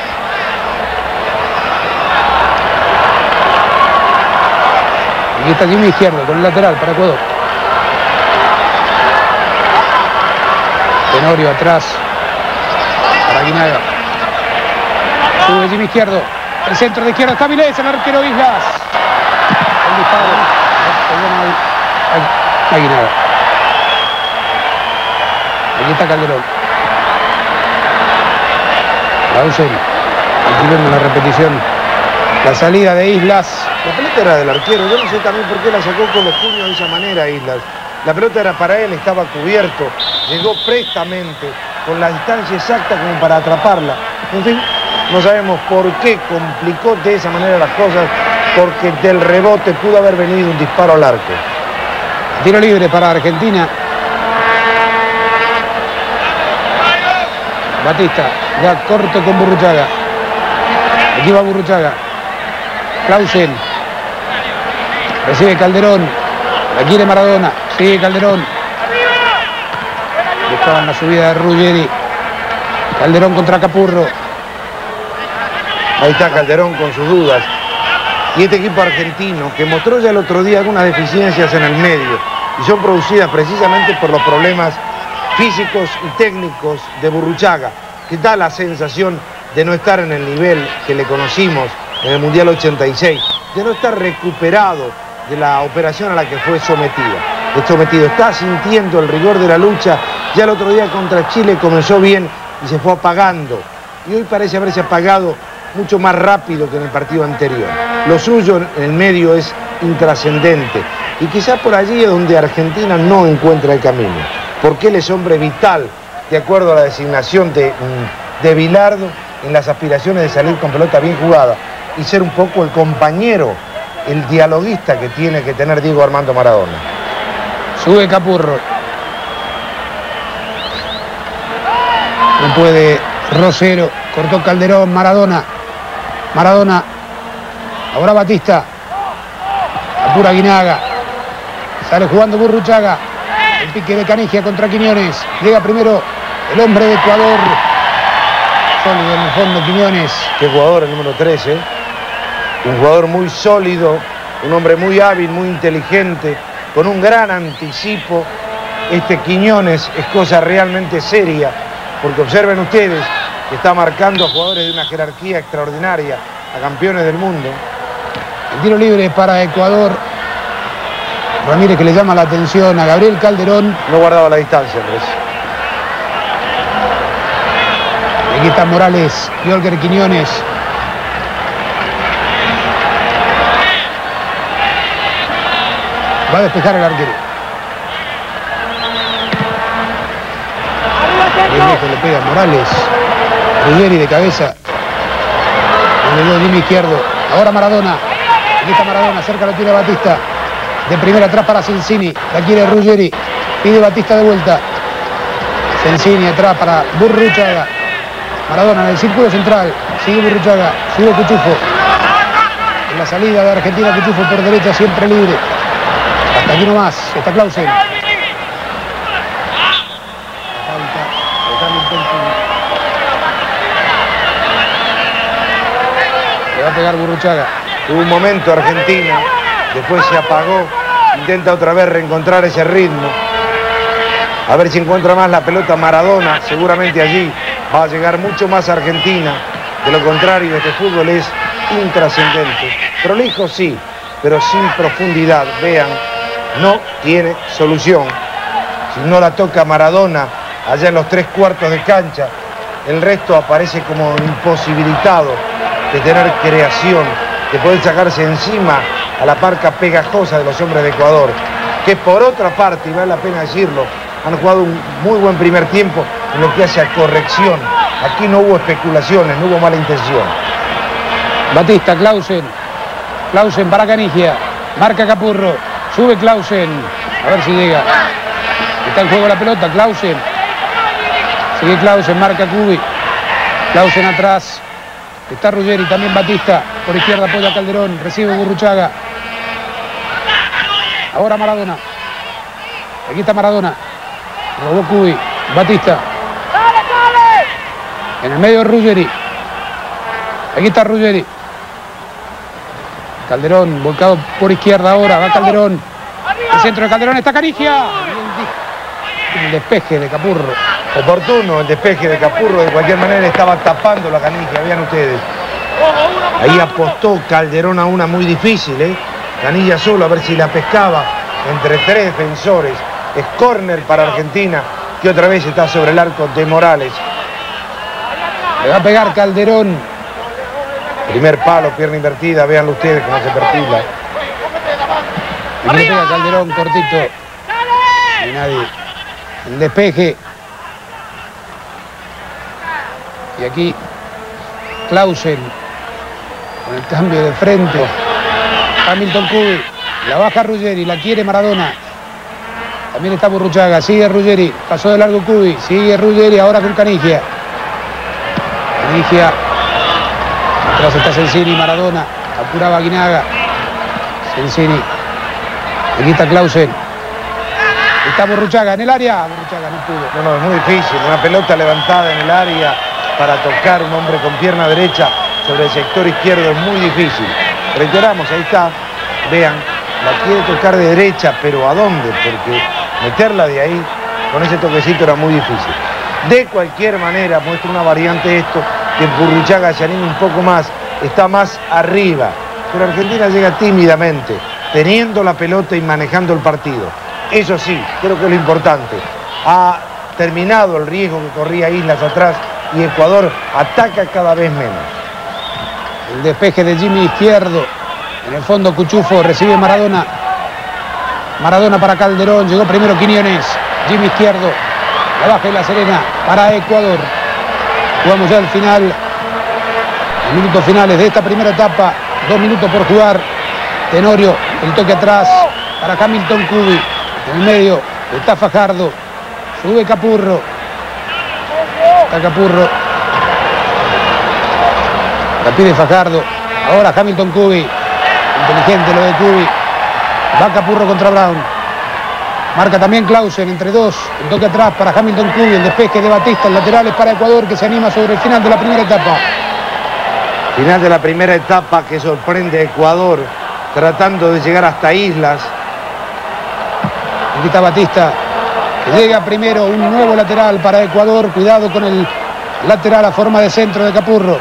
Aquí está Jimmy Izquierdo con el lateral para Ecuador. Tenorio atrás. Para Aguinaga. Sube Jimmy Izquierdo. El centro de izquierda está Avilés, el arquero Islas. El disparo. Aguinaga. Aquí está Calderón. Clausen. Aquí vemos la repetición. La salida de Islas. La pelota era del arquero. Yo no sé también por qué la sacó con los puños de esa manera, Islas. La pelota era para él, estaba cubierto. Llegó prestamente, con la distancia exacta como para atraparla. En fin, no sabemos por qué complicó de esa manera las cosas, porque del rebote pudo haber venido un disparo al arco. Tiro libre para Argentina. Batista, ya corto con Burruchaga. Aquí va Burruchaga. Clausen. Recibe Calderón. La quiere Maradona. Sigue Calderón. Buscaban la subida de Ruggeri. Calderón contra Capurro. Ahí está Calderón con sus dudas. Y este equipo argentino, que mostró ya el otro día algunas deficiencias en el medio, y son producidas precisamente por los problemas físicos y técnicos de Burruchaga, que da la sensación de no estar en el nivel que le conocimos en el Mundial ochenta y seis, de no estar recuperado de la operación a la que fue sometida. sometido, está sintiendo el rigor de la lucha. Ya el otro día contra Chile comenzó bien y se fue apagando, y hoy parece haberse apagado mucho más rápido que en el partido anterior. Lo suyo en el medio es intrascendente, Y quizás por allí es donde Argentina no encuentra el camino, porque él es hombre vital, de acuerdo a la designación de, de Bilardo, en las aspiraciones de salir con pelota bien jugada y ser un poco el compañero, el dialoguista que tiene que tener Diego Armando Maradona. Sube Capurro. No puede Rosero, cortó Calderón, Maradona. Maradona. Ahora Batista. Apura Guinaga. Sale jugando Burruchaga. El pique de Canigia contra Quiñones. Llega primero el hombre de Ecuador. Sólido en el fondo Quiñones. Qué jugador el número trece. Un jugador muy sólido. Un hombre muy hábil, muy inteligente. Con un gran anticipo. Este Quiñones es cosa realmente seria. Porque observen ustedes que está marcando a jugadores de una jerarquía extraordinaria. A campeones del mundo. El tiro libre para Ecuador. Ramírez que le llama la atención a Gabriel Calderón. No guardaba la distancia, Andrés. Aquí está Morales y Olger Quiñones. Va a despejar el arquero. Le pega a Morales. Ruggeri de cabeza. Le dio Jimmy izquierdo. Ahora Maradona. Aquí está Maradona. Cerca lo tiene Batista. De primera atrás para Sensini. La quiere Ruggeri. Pide Batista de vuelta. Sensini atrás para Burruchaga. Maradona en el círculo central. Sigue Burruchaga. Sube Cuchufo. En la salida de Argentina, Cuchufo por derecha, siempre libre. Hasta aquí nomás. Está Clausen. Falta. Le va a pegar Burruchaga. Tuvo un momento Argentina. Después se apagó. Intenta otra vez reencontrar ese ritmo. A ver si encuentra más la pelota Maradona. Seguramente allí va a llegar mucho más Argentina. De lo contrario, este fútbol es intrascendente. Prolijo sí, pero sin profundidad. Vean, no tiene solución. Si no la toca Maradona allá en los tres cuartos de cancha, el resto aparece como imposibilitado de tener creación, de poder sacarse encima a la parca pegajosa de los hombres de Ecuador, que por otra parte, y vale la pena decirlo, han jugado un muy buen primer tiempo en lo que hace a corrección. Aquí no hubo especulaciones, no hubo mala intención. Batista, Clausen. Clausen para Canigia. Marca Capurro. Sube Clausen. A ver si llega. Está en juego la pelota, Clausen. Sigue Clausen, marca Cubi. Clausen atrás. Está Ruggeri, también Batista. Por izquierda apoya Calderón. Recibe Burruchaga. Ahora Maradona. Aquí está Maradona. Robó Cubi. Batista. En el medio Ruggeri. Aquí está Ruggeri. Calderón volcado por izquierda ahora. Va Calderón. El centro de Calderón está Canigia. El despeje de Capurro. Oportuno el despeje de Capurro. De cualquier manera estaba tapando la Canigia. Vean ustedes. Ahí apostó Calderón a una muy difícil. ¿eh? Canilla solo a ver si la pescaba entre tres defensores. Es córner para Argentina. Que otra vez está sobre el arco de Morales. Le va a pegar Calderón. Primer palo, pierna invertida, véanlo ustedes cómo se perfila. Y le pega Calderón, cortito. Y nadie. El despeje. Y aquí Clausen. Con el cambio de frente. Hamilton Cubi. La baja Ruggeri, la quiere Maradona. También está Burruchaga, sigue Ruggeri. Pasó de largo Cubi, sigue Ruggeri, ahora con Canigia. Canigia. Atrás está Sensini, Maradona. Apuraba Guinaga. Sensini. Aquí está Clausen. Está Burruchaga en el área. Burruchaga no pudo. No, no, es muy difícil. Una pelota levantada en el área para tocar un hombre con pierna derecha sobre el sector izquierdo es muy difícil. Reiteramos, ahí está. Vean, la quiere tocar de derecha, pero ¿a dónde? Porque meterla de ahí con ese toquecito era muy difícil. De cualquier manera, muestra una variante esto, que Burruchaga se anima un poco más, está más arriba. Pero Argentina llega tímidamente, teniendo la pelota y manejando el partido. Eso sí, creo que es lo importante. Ha terminado el riesgo que corría Islas atrás y Ecuador ataca cada vez menos. El despeje de Jimmy izquierdo. En el fondo Cuchufo recibe Maradona. Maradona para Calderón, llegó primero Quiñones, Jimmy izquierdo, la baja y la Serena para Ecuador. Jugamos ya al final, los minutos finales de esta primera etapa, dos minutos por jugar. Tenorio, el toque atrás para Hamilton Cubi, en el medio está Fajardo, sube Capurro, está Capurro, la pide Fajardo, ahora Hamilton Cubi, inteligente lo de Cubi, va Capurro contra Brown, marca también Clausen entre dos, el toque atrás para Hamilton Cubi, el despeje de Batista, el lateral es para Ecuador que se anima sobre el final de la primera etapa. Final de la primera etapa que sorprende a Ecuador, tratando de llegar hasta Islas. Aquí está Batista, que llega primero, un nuevo lateral para Ecuador, cuidado con el lateral a forma de centro de Capurro.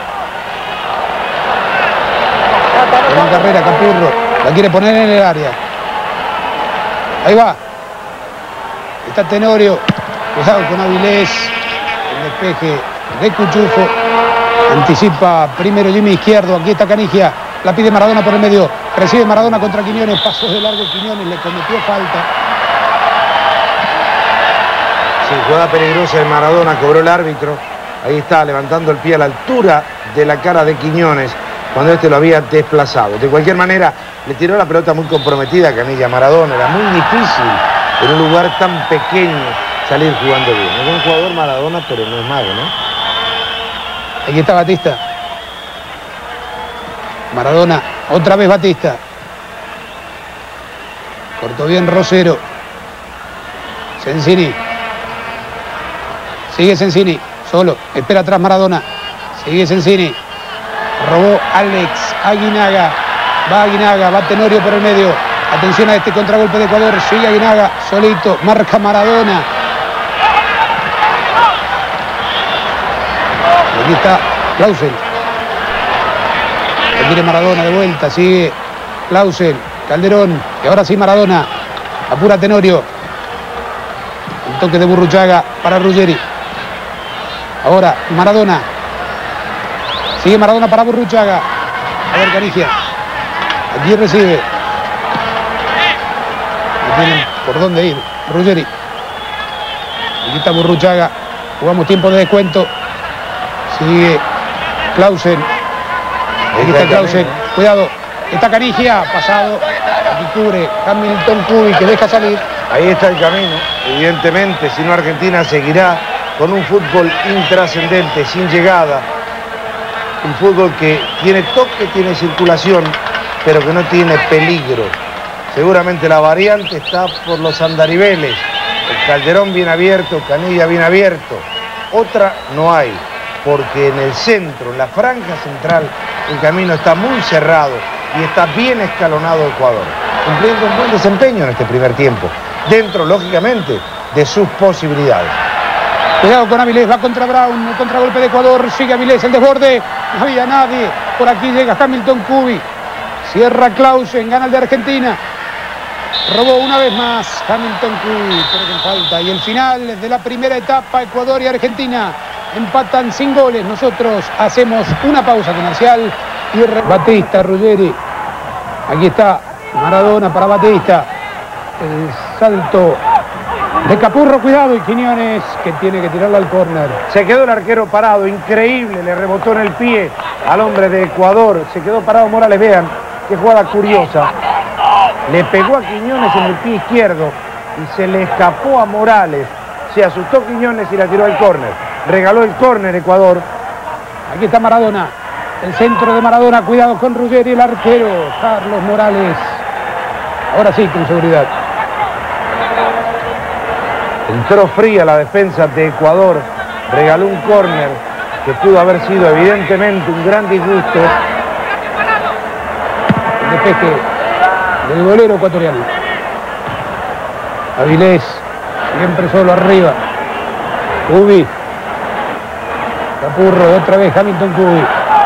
Buena carrera Capurro, la quiere poner en el área. Ahí va. Está Tenorio, cuidado con Avilés, el despeje de Cuchufo. Anticipa primero Jimmy izquierdo, aquí está Canigia, la pide Maradona por el medio, recibe Maradona contra Quiñones, pasos de largo Quiñones, le cometió falta. Sí, jugada peligrosa de Maradona, cobró el árbitro, ahí está levantando el pie a la altura de la cara de Quiñones, cuando este lo había desplazado. De cualquier manera, le tiró la pelota muy comprometida a Canilla Maradona, era muy difícil en un lugar tan pequeño salir jugando bien. Es un jugador Maradona, pero no es mago, ¿no? Aquí está Batista. Maradona, otra vez Batista. Cortó bien Rosero. Sensini. Sigue Sensini, solo. Espera atrás Maradona. Sigue Sensini. Robó Alex Aguinaga. Va Aguinaga, va Tenorio por el medio. Atención a este contragolpe de Ecuador. Sigue Aguinaga, solito. Marca Maradona. Aquí está Clausen. Le quiere Maradona de vuelta. Sigue Clausen. Calderón. Y ahora sí Maradona. Apura Tenorio. El toque de Burruchaga para Ruggeri. Ahora Maradona. Sigue Maradona para Burruchaga. A ver Canigia. Aquí recibe. No tienen por dónde ir. Ruggeri. Aquí está Burruchaga. Jugamos tiempo de descuento. Sigue Clausen. Aquí está Clausen. Cuidado. Está Canigia. Pasado. Aquí cubre Hamilton Cubi que deja salir. Ahí está el camino. Evidentemente, si no Argentina seguirá con un fútbol intrascendente, sin llegada. Un fútbol que tiene toque, tiene circulación, pero que no tiene peligro. Seguramente la variante está por los andariveles. El Calderón bien abierto, Canilla bien abierto. Otra no hay, porque en el centro, en la franja central, el camino está muy cerrado y está bien escalonado Ecuador, cumpliendo un buen desempeño en este primer tiempo, dentro, lógicamente, de sus posibilidades. Cuidado con Avilés, va contra Brown, el contragolpe de Ecuador, sigue Avilés, el desborde, no había nadie, por aquí llega Hamilton Cubi, cierra Clausen, gana el de Argentina, robó una vez más Hamilton Cubi, pero con falta, y el final de la primera etapa, Ecuador y Argentina empatan sin goles, nosotros hacemos una pausa comercial, y re... Batista, Ruggeri, aquí está Maradona para Batista, el salto de Capurro, cuidado, y Quiñones que tiene que tirarla al córner. Se quedó el arquero parado, increíble, le rebotó en el pie al hombre de Ecuador, se quedó parado Morales, vean, qué jugada curiosa. Le pegó a Quiñones en el pie izquierdo y se le escapó a Morales. Se asustó Quiñones y la tiró al córner. Regaló el córner Ecuador. Aquí está Maradona, el centro de Maradona, cuidado con Ruggeri, el arquero, Carlos Morales. Ahora sí, con seguridad. Entró fría la defensa de Ecuador, regaló un córner que pudo haber sido evidentemente un gran disgusto. El despeje del golero ecuatoriano. Avilés, siempre solo arriba. Cubi. Capurro, otra vez Hamilton Cubi.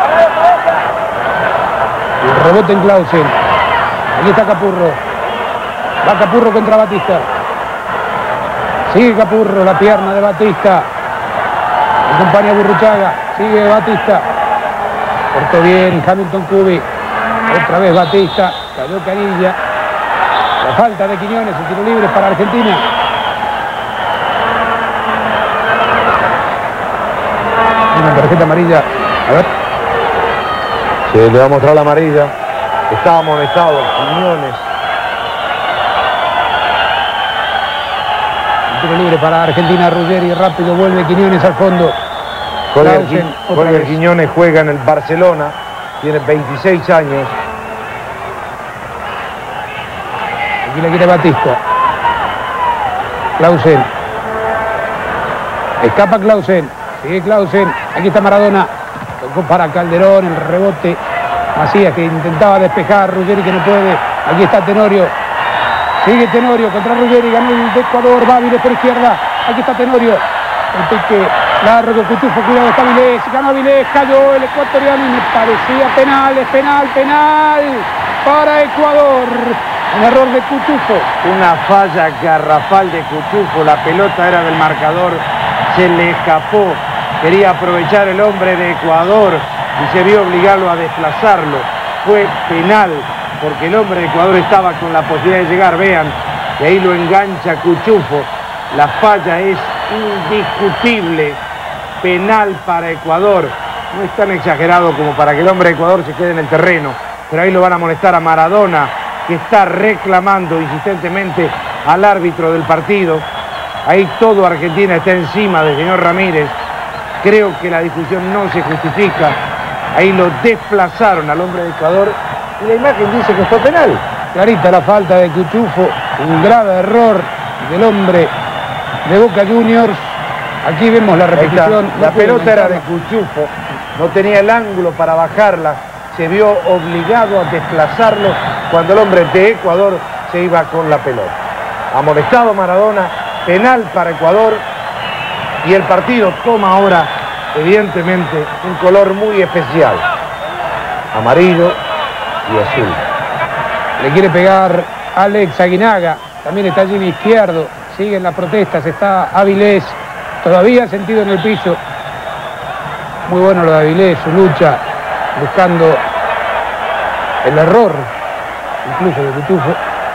El rebote en Clausen. Aquí está Capurro. Va Capurro contra Batista. Sigue Capurro, la pierna de Batista. Acompaña a Burruchaga. Sigue Batista. Cortó bien Hamilton Cubi. Otra vez Batista. Cayó Canilla. La falta de Quiñones, el tiro libre para Argentina. Una tarjeta amarilla. A ver. Se le va a mostrar la amarilla. Estaba amonestado Quiñones. El tiro libre para Argentina. Ruggeri rápido vuelve Quiñones al fondo. Jorge Quiñones juega en el Barcelona. Tiene veintiséis años. Aquí la quiere Batista. Clausen. Escapa Clausen. Sigue Clausen. Aquí está Maradona. Tocó para Calderón. El rebote. Macías que intentaba despejar. Ruggeri que no puede. Aquí está Tenorio. Sigue Tenorio contra Ruggeri. Ganó el de Ecuador. Va Vilés por izquierda. Aquí está Tenorio. El pique largo. Cutufo. Cuidado. Está Vilés. Ganó Vilés. Cayó el ecuatoriano. Y me parecía penal. Es penal. Penal. Para Ecuador. Un error de Cutufo. Una falla garrafal de Cutufo. La pelota era del marcador. Se le escapó. Quería aprovechar el hombre de Ecuador y se vio obligado a desplazarlo. Fue penal porque el hombre de Ecuador estaba con la posibilidad de llegar. Vean, y ahí lo engancha Cutufo. La falla es indiscutible. Penal para Ecuador. No es tan exagerado como para que el hombre de Ecuador se quede en el terreno. Pero ahí lo van a molestar a Maradona, que está reclamando insistentemente al árbitro del partido. Ahí todo Argentina está encima del señor Ramírez. Creo que la discusión no se justifica. Ahí lo desplazaron al hombre de Ecuador y la imagen dice que fue penal. Clarita la falta de Cutufo. Un grave error del hombre de Boca Juniors. Aquí vemos la repetición. La pelota era de Cutufo. No tenía el ángulo para bajarla. Se vio obligado a desplazarlo cuando el hombre de Ecuador se iba con la pelota. Amonestado Maradona, penal para Ecuador y el partido toma ahora evidentemente un color muy especial, amarillo y azul. Le quiere pegar Alex Aguinaga, también está Jimmy Izquierdo, siguen las protestas, está Avilés, todavía sentido en el piso. Muy bueno lo de Avilés, su lucha, buscando el error, incluso de Cutufo.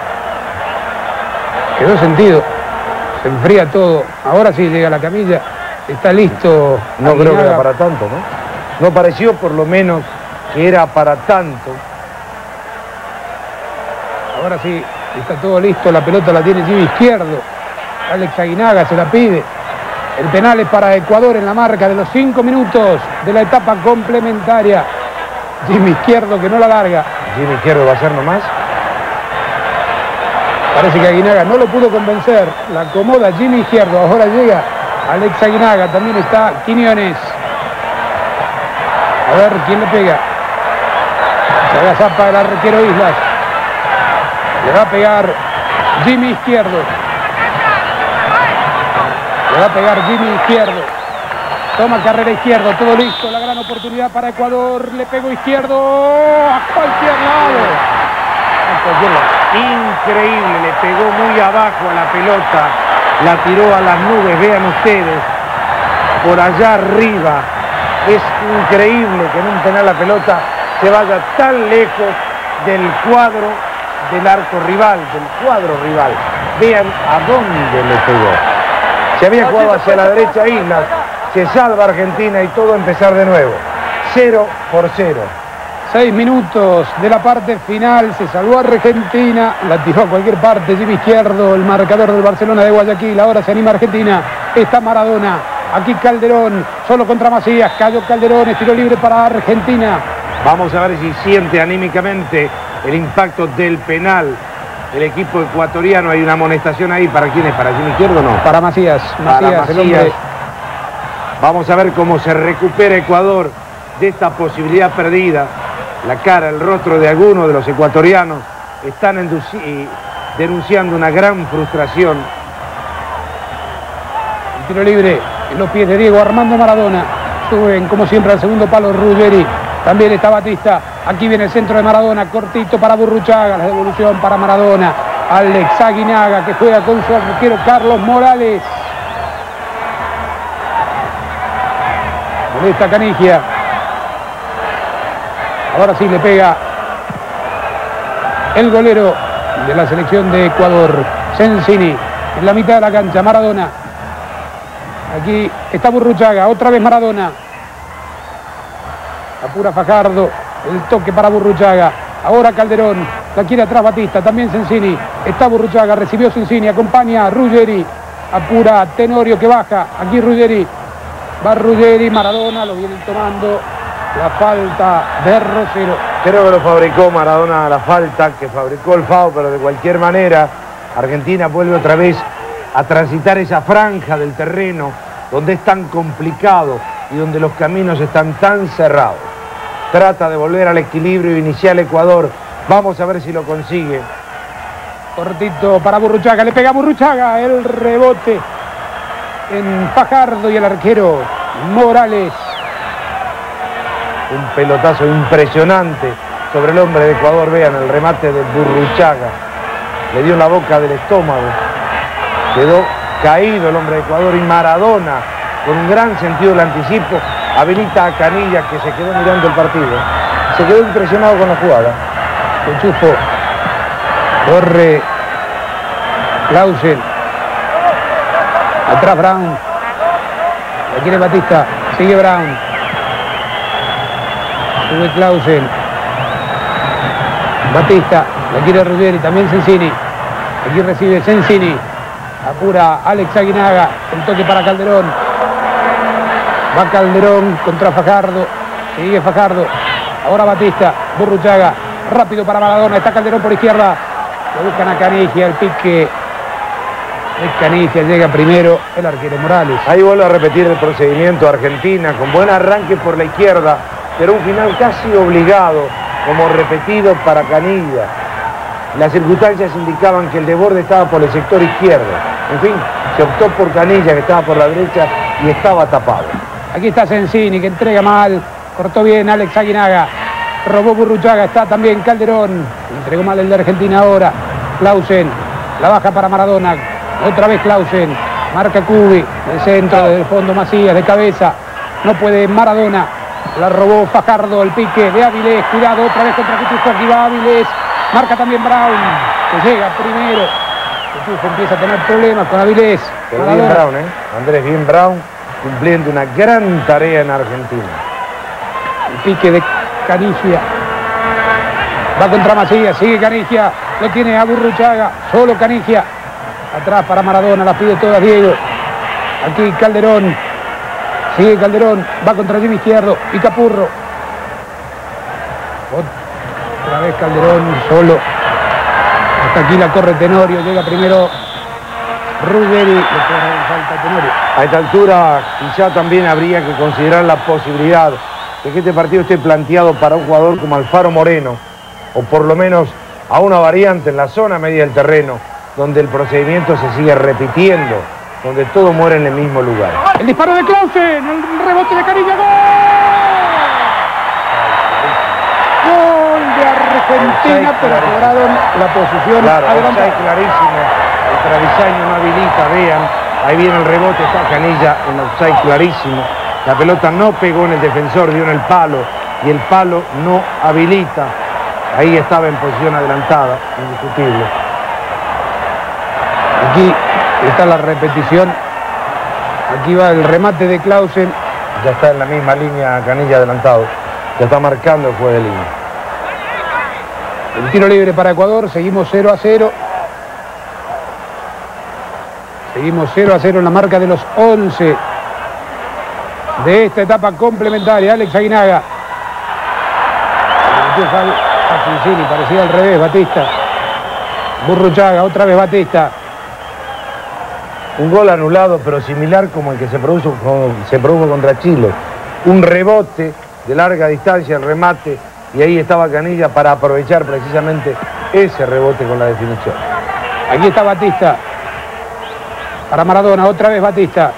Quedó sentido, se enfría todo. Ahora sí llega la camilla, está listo. No creo que era para tanto, ¿no? No pareció por lo menos que era para tanto. Ahora sí, está todo listo, la pelota la tiene Jimmy Izquierdo. Alex Aguinaga se la pide. El penal es para Ecuador en la marca de los cinco minutos de la etapa complementaria. Jimmy Izquierdo que no la larga. Jimmy Izquierdo va a ser nomás. Parece que Aguinaga no lo pudo convencer. La acomoda Jimmy Izquierdo. Ahora llega Alex Aguinaga. También está Quiñones. A ver quién le pega. Se agazapa el arquero Islas. Le va a pegar Jimmy Izquierdo. Le va a pegar Jimmy Izquierdo. Toma carrera Izquierdo. Todo listo. La gran oportunidad para Ecuador. Le pegó Izquierdo. A cualquier lado. A cualquier lado. Increíble, le pegó muy abajo a la pelota, la tiró a las nubes, vean ustedes, por allá arriba. Es increíble que en un penal la pelota se vaya tan lejos del cuadro del arco rival, del cuadro rival. Vean a dónde le pegó. Se había jugado hacia la derecha Islas, se salva Argentina y todo a empezar de nuevo. Cero por cero. Seis minutos de la parte final, se salvó Argentina, la tiró a cualquier parte Jimmy Izquierdo, el marcador del Barcelona de Guayaquil. Ahora se anima Argentina, está Maradona, aquí Calderón, solo contra Macías, cayó Calderón, es tiro libre para Argentina. Vamos a ver si siente anímicamente el impacto del penal el equipo ecuatoriano. Hay una amonestación ahí, ¿para quién es? ¿Para Jimmy Izquierdo o no? Para Macías, Macías, para Macías. El hombre. Vamos a ver cómo se recupera Ecuador de esta posibilidad perdida. La cara, el rostro de algunos de los ecuatorianos están denunciando una gran frustración. El tiro libre en los pies de Diego Armando Maradona. Suben como siempre al segundo palo Ruggeri. También está Batista. Aquí viene el centro de Maradona. Cortito para Burruchaga. La devolución para Maradona. Alex Aguinaga que juega con su arquero Carlos Morales. Molesta Canigia. Ahora sí le pega el golero de la selección de Ecuador. Sensini en la mitad de la cancha, Maradona. Aquí está Burruchaga, otra vez Maradona. Apura Fajardo, el toque para Burruchaga. Ahora Calderón, la quiere atrás Batista, también Sensini. Está Burruchaga, recibió Sensini, acompaña a Ruggeri. Apura Tenorio que baja, aquí Ruggeri. Va Ruggeri, Maradona, lo vienen tomando. La falta de Rosero. Creo que lo fabricó Maradona la falta, que fabricó el foul, pero de cualquier manera Argentina vuelve otra vez a transitar esa franja del terreno donde es tan complicado y donde los caminos están tan cerrados. Trata de volver al equilibrio inicial Ecuador. Vamos a ver si lo consigue. Cortito para Burruchaga, le pega Burruchaga, el rebote en Fajardo y el arquero Morales. Un pelotazo impresionante sobre el hombre de Ecuador. Vean el remate de Burruchaga. Le dio en la boca del estómago. Quedó caído el hombre de Ecuador y Maradona, con un gran sentido del anticipo, habilita a Canilla, que se quedó mirando el partido. Se quedó impresionado con la jugada. Enchufo. Corre Clausen. Atrás Brown. La quiere Batista. Sigue Brown. Sube Clausen. Batista. La quiere Ruggeri. También Sensini. Aquí recibe Sensini. Apura Alex Aguinaga. El toque para Calderón. Va Calderón contra Fajardo. Sigue Fajardo. Ahora Batista. Burruchaga. Rápido para Maradona. Está Calderón por izquierda. Lo buscan a Canigia. El pique de Canigia. Llega primero el arquero Morales. Ahí vuelve a repetir el procedimiento Argentina. Con buen arranque por la izquierda. Pero un final casi obligado. Como repetido para Canilla. Las circunstancias indicaban que el desborde estaba por el sector izquierdo. En fin, se optó por Canilla, que estaba por la derecha y estaba tapado. Aquí está Sensini, que entrega mal. Cortó bien Alex Aguinaga. Robó Burruchaga, está también Calderón. Entregó mal el de Argentina ahora. Clausen, la baja para Maradona. Otra vez Clausen. Marca Cubi, el centro, desde el fondo Macías, de cabeza. No puede Maradona. La robó Fajardo, el pique de Avilés. Cuidado, otra vez contra Cuchufo. Aquí va Avilés. Marca también Brown, que llega primero. Cuchufo empieza a tener problemas con Avilés. Pero bien Brown, ¿eh? Andrés, bien Brown, cumpliendo una gran tarea en Argentina. El pique de Canigia. Va contra Macías, sigue Canigia. Lo tiene a Burruchaga, solo Canigia. Atrás para Maradona, las pide todas Diego. Aquí Calderón. Sigue Calderón, va contra Jimmy Izquierdo y Capurro. Otra vez Calderón solo. Hasta aquí la corre Tenorio, llega primero Ruggeri, le cobra falta a Tenorio. A esta altura quizá también habría que considerar la posibilidad de que este partido esté planteado para un jugador como Alfaro Moreno, o por lo menos a una variante en la zona media del terreno, donde el procedimiento se sigue repitiendo, donde todo muere en el mismo lugar. El disparo de Clausen, el rebote de Canilla, ¡gol! Gol de Argentina, pero cobraron la posición claro, adelantada. offside clarísimo, el travesaño no habilita, vean, ahí viene el rebote, está Canilla en offside clarísimo, la pelota no pegó en el defensor, dio en el palo, y el palo no habilita, ahí estaba en posición adelantada, indiscutible. Aquí está la repetición. Aquí va el remate de Clausen. Ya está en la misma línea Canilla adelantado. Ya está marcando el juez de línea. El tiro libre para Ecuador. Seguimos cero a cero. Seguimos cero a cero en la marca de los once de esta etapa complementaria. Alex Aguinaga. A Sensini, parecía al revés, Batista. Burruchaga, otra vez Batista. Un gol anulado, pero similar como el que se produjo, se produjo contra Chile. Un rebote de larga distancia, el remate, y ahí estaba Canilla para aprovechar precisamente ese rebote con la definición. Aquí está Batista. Para Maradona, otra vez Batista.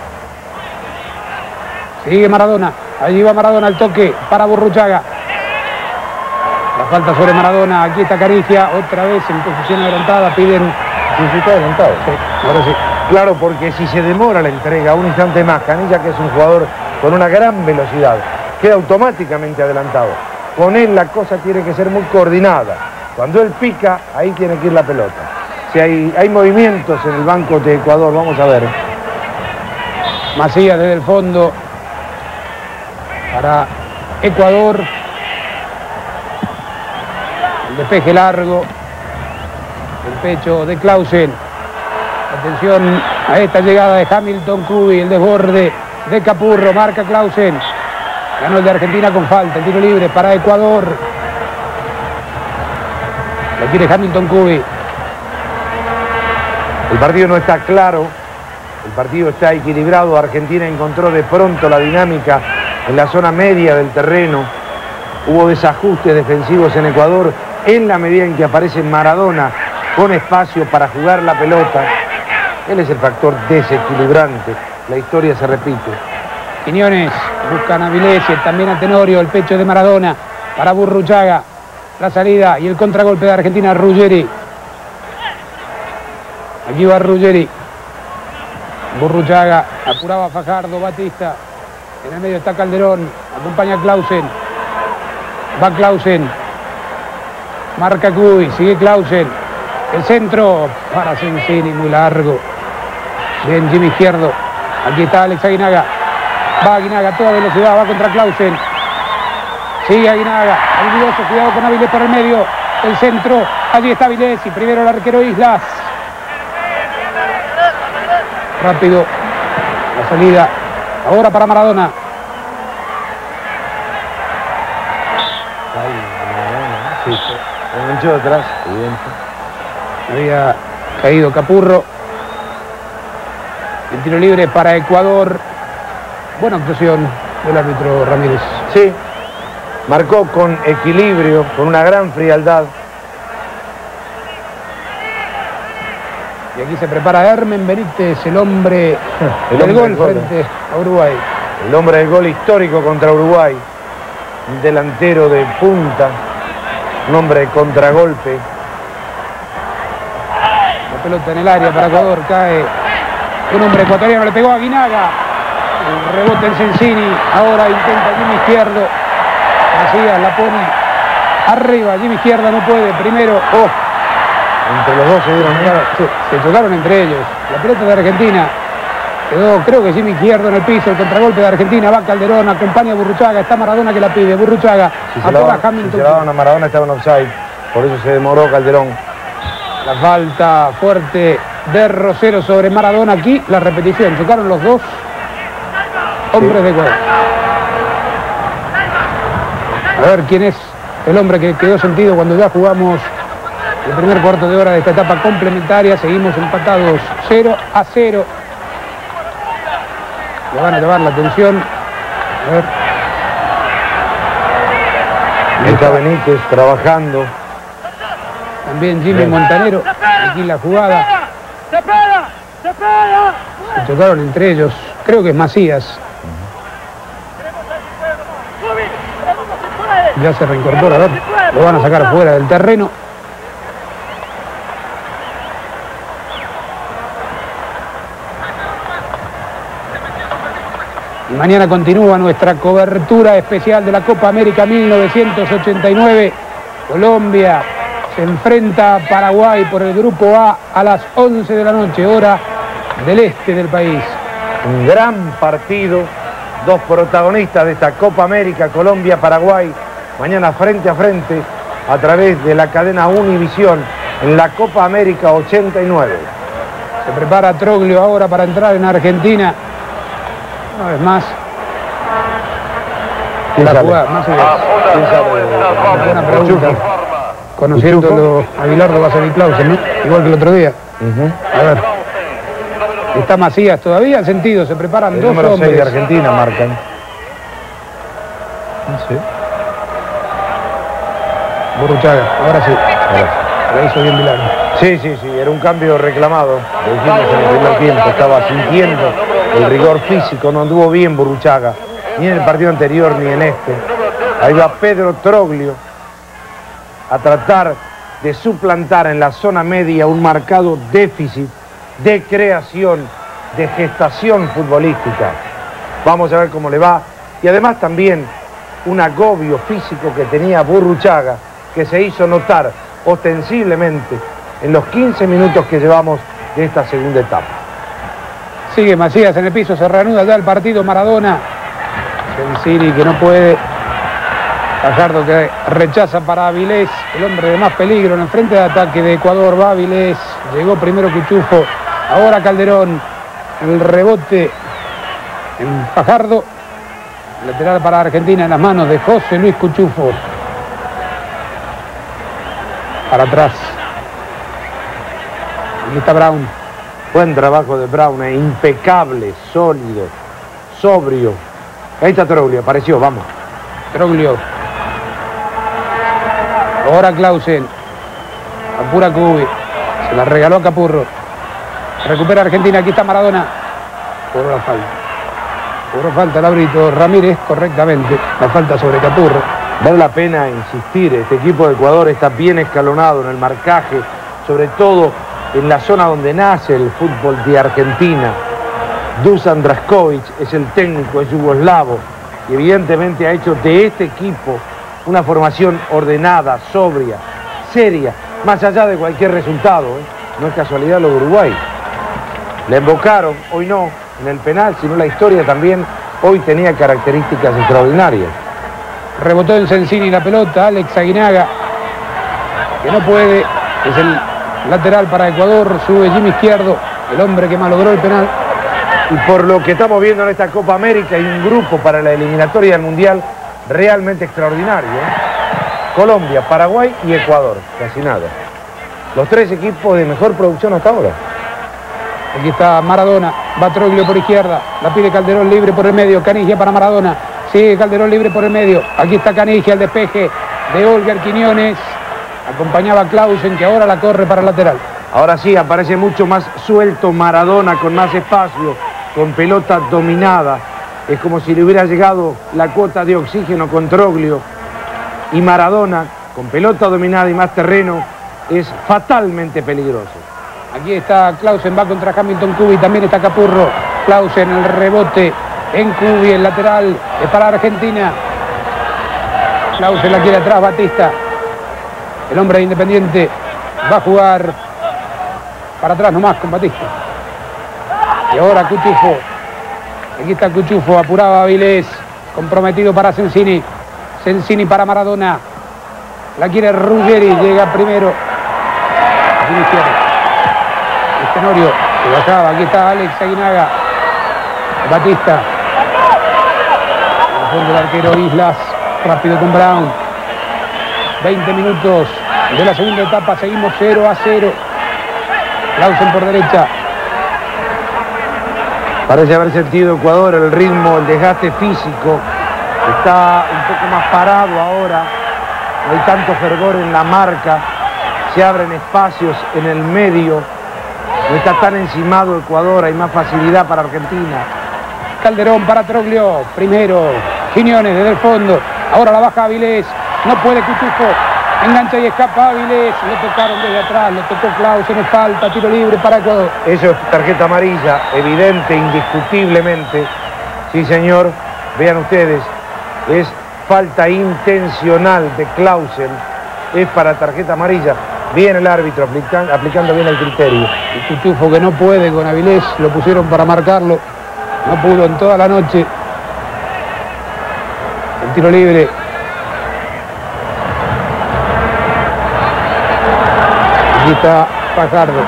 Sigue Maradona. Allí va Maradona al toque para Burruchaga. La falta sobre Maradona. Aquí está Canigia, otra vez en posición adelantada. Piden... ¿Sí está adelantado? Sí, ahora sí. Claro, porque si se demora la entrega un instante más, Canilla, que es un jugador con una gran velocidad, queda automáticamente adelantado. Con él la cosa tiene que ser muy coordinada. Cuando él pica, ahí tiene que ir la pelota. Si hay, hay movimientos en el banco de Ecuador, vamos a ver. Macías desde el fondo para Ecuador. El despeje largo. El pecho de Clausen. Atención a esta llegada de Hamilton Cubi, el desborde de Capurro, marca Clausen. Ganó el de Argentina con falta, el tiro libre para Ecuador. Lo quiere Hamilton Cubi. El partido no está claro, el partido está equilibrado. Argentina encontró de pronto la dinámica en la zona media del terreno. Hubo desajustes defensivos en Ecuador en la medida en que aparece Maradona con espacio para jugar la pelota. Él es el factor desequilibrante. La historia se repite. Quiñones buscan a Vilesi, también a Tenorio, el pecho de Maradona para Burruchaga. La salida y el contragolpe de Argentina, Ruggeri. Aquí va Ruggeri. Burruchaga, apuraba Fajardo, Batista. En el medio está Calderón, acompaña a Clausen. Va Clausen. Marca Cubi, sigue Clausen. El centro para Sensini, muy largo. Bien, Jimmy Izquierdo. Aquí está Alex Aguinaga. Va Aguinaga a toda velocidad, va contra Clausen. Sigue Aguinaga. Habilidoso, cuidado con Avilés por el medio. El centro, allí está Avilés y primero el arquero Islas. Rápido. La salida. Ahora para Maradona. Sí, se enganchó detrás, evidente. Había caído Capurro. El tiro libre para Ecuador. Buena actuación del árbitro Ramírez. Sí, marcó con equilibrio, con una gran frialdad. Y aquí se prepara Hermen Benítez, el hombre el del hombre gol del gol. frente a Uruguay. El hombre del gol histórico contra Uruguay. Un delantero de punta. Un hombre de contragolpe. La pelota en el área para Ecuador, cae un hombre ecuatoriano, le pegó a Aguinaga. El rebote en Sensini, ahora intenta Jimmy Izquierdo. Macías la pone arriba, Jimmy Izquierdo no puede, primero. Oh, Entre los dos se dieron miedo. se, se chocaron entre ellos. La pelota de Argentina quedó, creo que Jimmy Izquierdo en el piso, el contragolpe de Argentina, va Calderón, acompaña a Burruchaga, está Maradona que la pide, Burruchaga, Si se, apura la, si Hamilton. se la daban a Maradona estaba en offside. Por eso se demoró Calderón. La falta fuerte de Rosero sobre Maradona. Aquí la repetición, chocaron los dos hombres Sí. de Ecuador. A ver quién es el hombre que quedó sentido cuando ya jugamos el primer cuarto de hora de esta etapa complementaria. Seguimos empatados cero a cero. Le van a llevar la atención. A ver. Ahí está Benítez trabajando. También Jimmy Bien. Montanero. Aquí la jugada. ¡Se pega! ¡Se pega! Se chocaron entre ellos. Creo que es Macías. Ya se reincorpora, a ver. Lo van a sacar fuera del terreno. Y mañana continúa nuestra cobertura especial de la Copa América mil novecientos ochenta y nueve. Colombia se enfrenta a Paraguay por el grupo A a las once de la noche, hora del este del país. Un gran partido. Dos protagonistas de esta Copa América, Colombia, Paraguay. Mañana frente a frente a través de la cadena Univisión en la Copa América ochenta y nueve. Se prepara Troglio ahora para entrar en Argentina. Una vez más. ¿Quién La sale? jugada, no sé. ¿Quién sale? Buena pregunta. Conociéndolo, Aguilardo va a salir Clausen, ¿no? Igual que el otro día. Uh-huh. A ver. Está Macías todavía, sentido, se preparan El dos número seis hombres. de Argentina marcan. Sí. Burruchaga, ahora sí. Ahora La hizo bien Milano. Sí, sí, sí, era un cambio reclamado. Lo dijimos en el primer tiempo, estaba sintiendo el rigor físico, no anduvo bien Burruchaga, ni en el partido anterior ni en este. Ahí va Pedro Troglio a tratar de suplantar en la zona media un marcado déficit de creación, de gestación futbolística. Vamos a ver cómo le va. Y además también un agobio físico que tenía Burruchaga, que se hizo notar ostensiblemente en los quince minutos que llevamos de esta segunda etapa. Sigue Macías en el piso, se reanuda ya el partido. Maradona, Sensini que no puede, Fajardo que rechaza para Avilés, el hombre de más peligro en el frente de ataque de Ecuador. Va Avilés, llegó primero Cuchufo, ahora Calderón, el rebote en Fajardo, lateral para Argentina en las manos de José Luis Cuchufo. Para atrás, aquí está Brown. Buen trabajo de Brown, eh, impecable, sólido, sobrio. Ahí está Troglio, apareció, vamos. Troglio. Ahora Clausen. Apura Cubi. Se la regaló a Capurro. Recupera Argentina, aquí está Maradona. Cobró la falta. Cobró falta el árbitro Ramírez correctamente. La falta sobre Capurro. Vale la pena insistir, este equipo de Ecuador está bien escalonado en el marcaje, sobre todo en la zona donde nace el fútbol de Argentina. Dusan Drašković es el técnico, es yugoslavo, y evidentemente ha hecho de este equipo una formación ordenada, sobria, seria, más allá de cualquier resultado, ¿eh? No es casualidad lo de Uruguay. Le invocaron, hoy no, en el penal, sino la historia también, hoy tenía características extraordinarias. Rebotó en Sensini la pelota, Alex Aguinaga, que no puede, es el lateral para Ecuador, sube Jimmy Izquierdo, el hombre que malogró el penal. Y por lo que estamos viendo en esta Copa América, hay un grupo para la eliminatoria del Mundial realmente extraordinario, ¿eh? Colombia, Paraguay y Ecuador, casi nada. Los tres equipos de mejor producción hasta ahora. Aquí está Maradona, va Troglio por izquierda, la pide Calderón libre por el medio, Canigia para Maradona, sigue Calderón libre por el medio, aquí está Canigia, el despeje de Holger Quiñones, acompañaba a Clausen que ahora la corre para el lateral. Ahora sí, aparece mucho más suelto Maradona, con más espacio, con pelota dominada. Es como si le hubiera llegado la cuota de oxígeno con Troglio. Y Maradona, con pelota dominada y más terreno, es fatalmente peligroso. Aquí está Clausen, va contra Hamilton Cubi, también está Capurro. Clausen, el rebote en Cubi, el lateral es para Argentina. Clausen la quiere atrás, Batista. El hombre de Independiente va a jugar para atrás nomás con Batista. Y ahora Cuchufo. Aquí está Cuchufo, apuraba Avilés, comprometido para Sensini. Sensini para Maradona. La quiere Ruggeri, llega primero. Aquí a la izquierda. Tenorio, que bajaba. Aquí está Alex Aguinaga. Batista. El fondo del arquero Islas. Rápido con Brown. veinte minutos de la segunda etapa. Seguimos cero a cero. Clausen por derecha. Parece haber sentido Ecuador el ritmo, el desgaste físico. Está un poco más parado ahora. No hay tanto fervor en la marca. Se abren espacios en el medio. No está tan encimado Ecuador. Hay más facilidad para Argentina. Calderón para Troglio. Primero. Quiñones desde el fondo. Ahora la baja Avilés. No puede Cuchufo. Engancha y escapa Avilés. Lo tocaron desde atrás. Lo tocó Clausen. Es falta. Tiro libre para Ecuador. Eso es tarjeta amarilla. Evidente, indiscutiblemente. Sí, señor. Vean ustedes. Es falta intencional de Clausen. Es para tarjeta amarilla. Bien el árbitro aplican, aplicando bien el criterio. Y Cuchufo que no puede con Avilés. Lo pusieron para marcarlo. No pudo en toda la noche. El tiro libre. Aquí está Fajardo.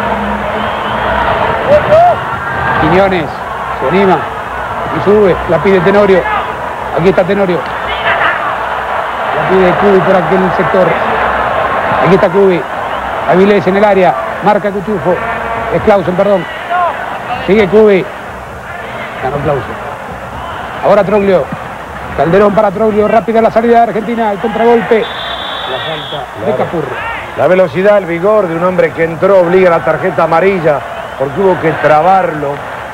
Quiñones se anima y sube. La pide Tenorio. Aquí está Tenorio. La pide Cubi por aquel sector. Aquí está Cubi. Avilés en el área. Marca Cuchufo. Es Clausen, perdón. Sigue Cubi. Ganó Clausen. Ahora Troglio. Calderón para Troglio. Rápida la salida de Argentina. El contragolpe. La falta de Capurro. La velocidad, el vigor de un hombre que entró obliga a la tarjeta amarilla porque hubo que trabarlo.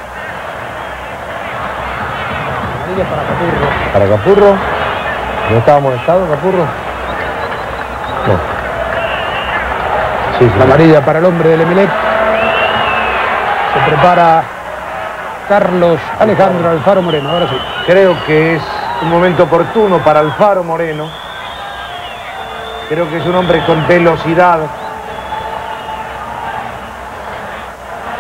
Amarilla para Capurro. ¿Para Capurro? ¿No estaba molestado Capurro? No. Sí, sí. La amarilla para el hombre del Emelec. Se prepara Carlos Alejandro Alfaro Moreno. Ahora sí. Creo que es un momento oportuno para Alfaro Moreno. Creo que es un hombre con velocidad,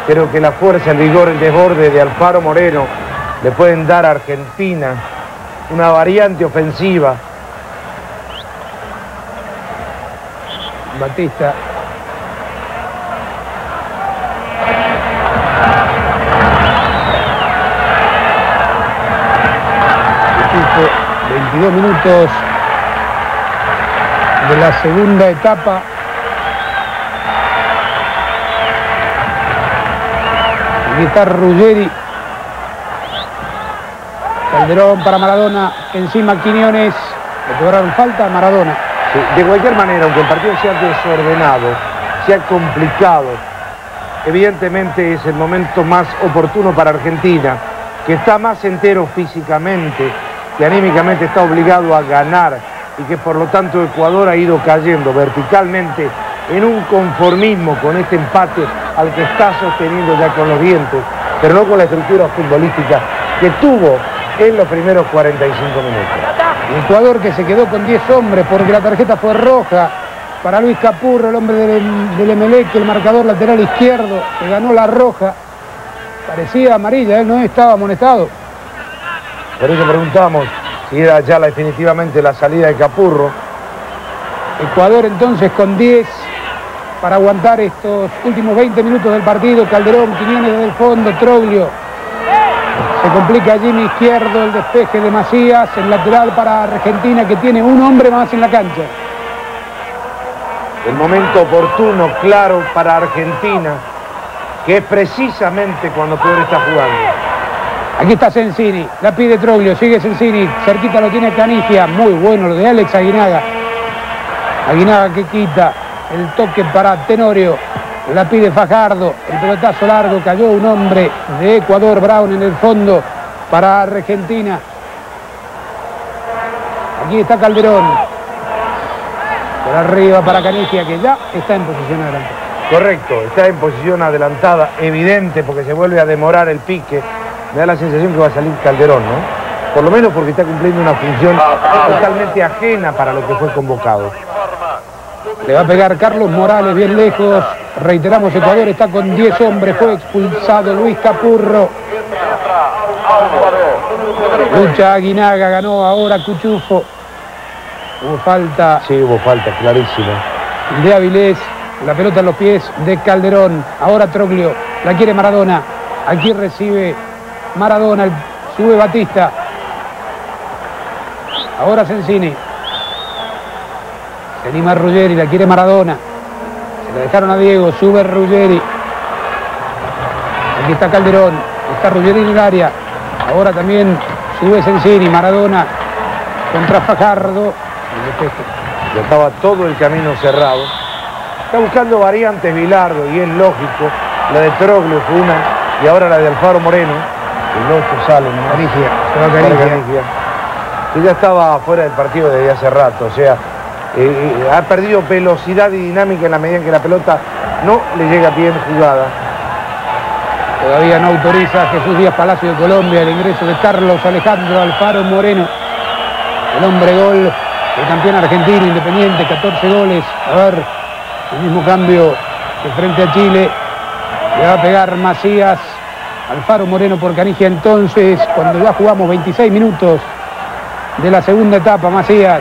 Creo que la fuerza, el vigor, el desborde de Alfaro Moreno le pueden dar a Argentina una variante ofensiva. Batista. veintidós minutos de la segunda etapa. Aquí está Ruggeri. Calderón para Maradona. Encima Quiñones. Le cobraron falta a Maradona. Sí, de cualquier manera, aunque el partido sea desordenado, sea complicado, evidentemente es el momento más oportuno para Argentina, que está más entero físicamente, que anímicamente está obligado a ganar y que por lo tanto Ecuador ha ido cayendo verticalmente en un conformismo con este empate al que está sosteniendo ya con los dientes, pero no con la estructura futbolística que tuvo en los primeros cuarenta y cinco minutos. Ecuador que se quedó con diez hombres porque la tarjeta fue roja para Luis Capurro, el hombre del, del Emelec, el marcador lateral izquierdo, que ganó la roja. Parecía amarilla, él no estaba amonestado. Por eso preguntamos si era ya la, definitivamente la salida de Capurro. Ecuador entonces con diez para aguantar estos últimos veinte minutos del partido. Calderón, Quiñones desde el fondo, Troglio. Se complica allí mi izquierdo, el despeje de Macías, el lateral para Argentina que tiene un hombre más en la cancha. El momento oportuno, claro, para Argentina, que es precisamente cuando peor está jugando. Aquí está Sensini, la pide Troglio, sigue Sensini, cerquita lo tiene Canigia, muy bueno lo de Alex Aguinaga. Aguinaga que quita el toque para Tenorio, la pide Fajardo, el pelotazo largo, cayó un hombre de Ecuador, Brown en el fondo para Argentina. Aquí está Calderón, por arriba para Canigia que ya está en posición adelantada. Correcto, está en posición adelantada, evidente porque se vuelve a demorar el pique. Me da la sensación que va a salir Calderón, ¿no? Por lo menos porque está cumpliendo una función totalmente ajena para lo que fue convocado. Le va a pegar Carlos Morales bien lejos. Reiteramos, Ecuador está con diez hombres. Fue expulsado Luis Capurro. Lucha Aguinaga, ganó ahora Cuchufo. Hubo falta. Sí, hubo falta, clarísima. De Avilés. La pelota en los pies de Calderón. Ahora Troglio. La quiere Maradona. Aquí recibe Maradona. Sube Batista. Ahora Sensini. Se anima Ruggeri, la quiere Maradona. Se la dejaron a Diego, sube Ruggeri. Aquí está Calderón, está Ruggeri en el área. Ahora también sube Sensini, Maradona contra Fajardo. Ya estaba todo el camino cerrado. Está buscando variantes Bilardo y es lógico. La de Troglio fue una y ahora la de Alfaro Moreno. El ocho sale, ¿no? Canigia, se va Canigia. Canigia. Que ya estaba fuera del partido desde hace rato, o sea... Eh, ha perdido velocidad y dinámica en la medida en que la pelota no le llega bien jugada. Todavía no autoriza Jesús Díaz Palacio de Colombia el ingreso de Carlos Alejandro Alfaro Moreno, el hombre gol del campeón argentino Independiente, catorce goles. A ver, el mismo cambio que frente a Chile. Le va a pegar Macías, Alfaro Moreno por Canigia entonces, cuando ya jugamos veintiséis minutos de la segunda etapa. Macías.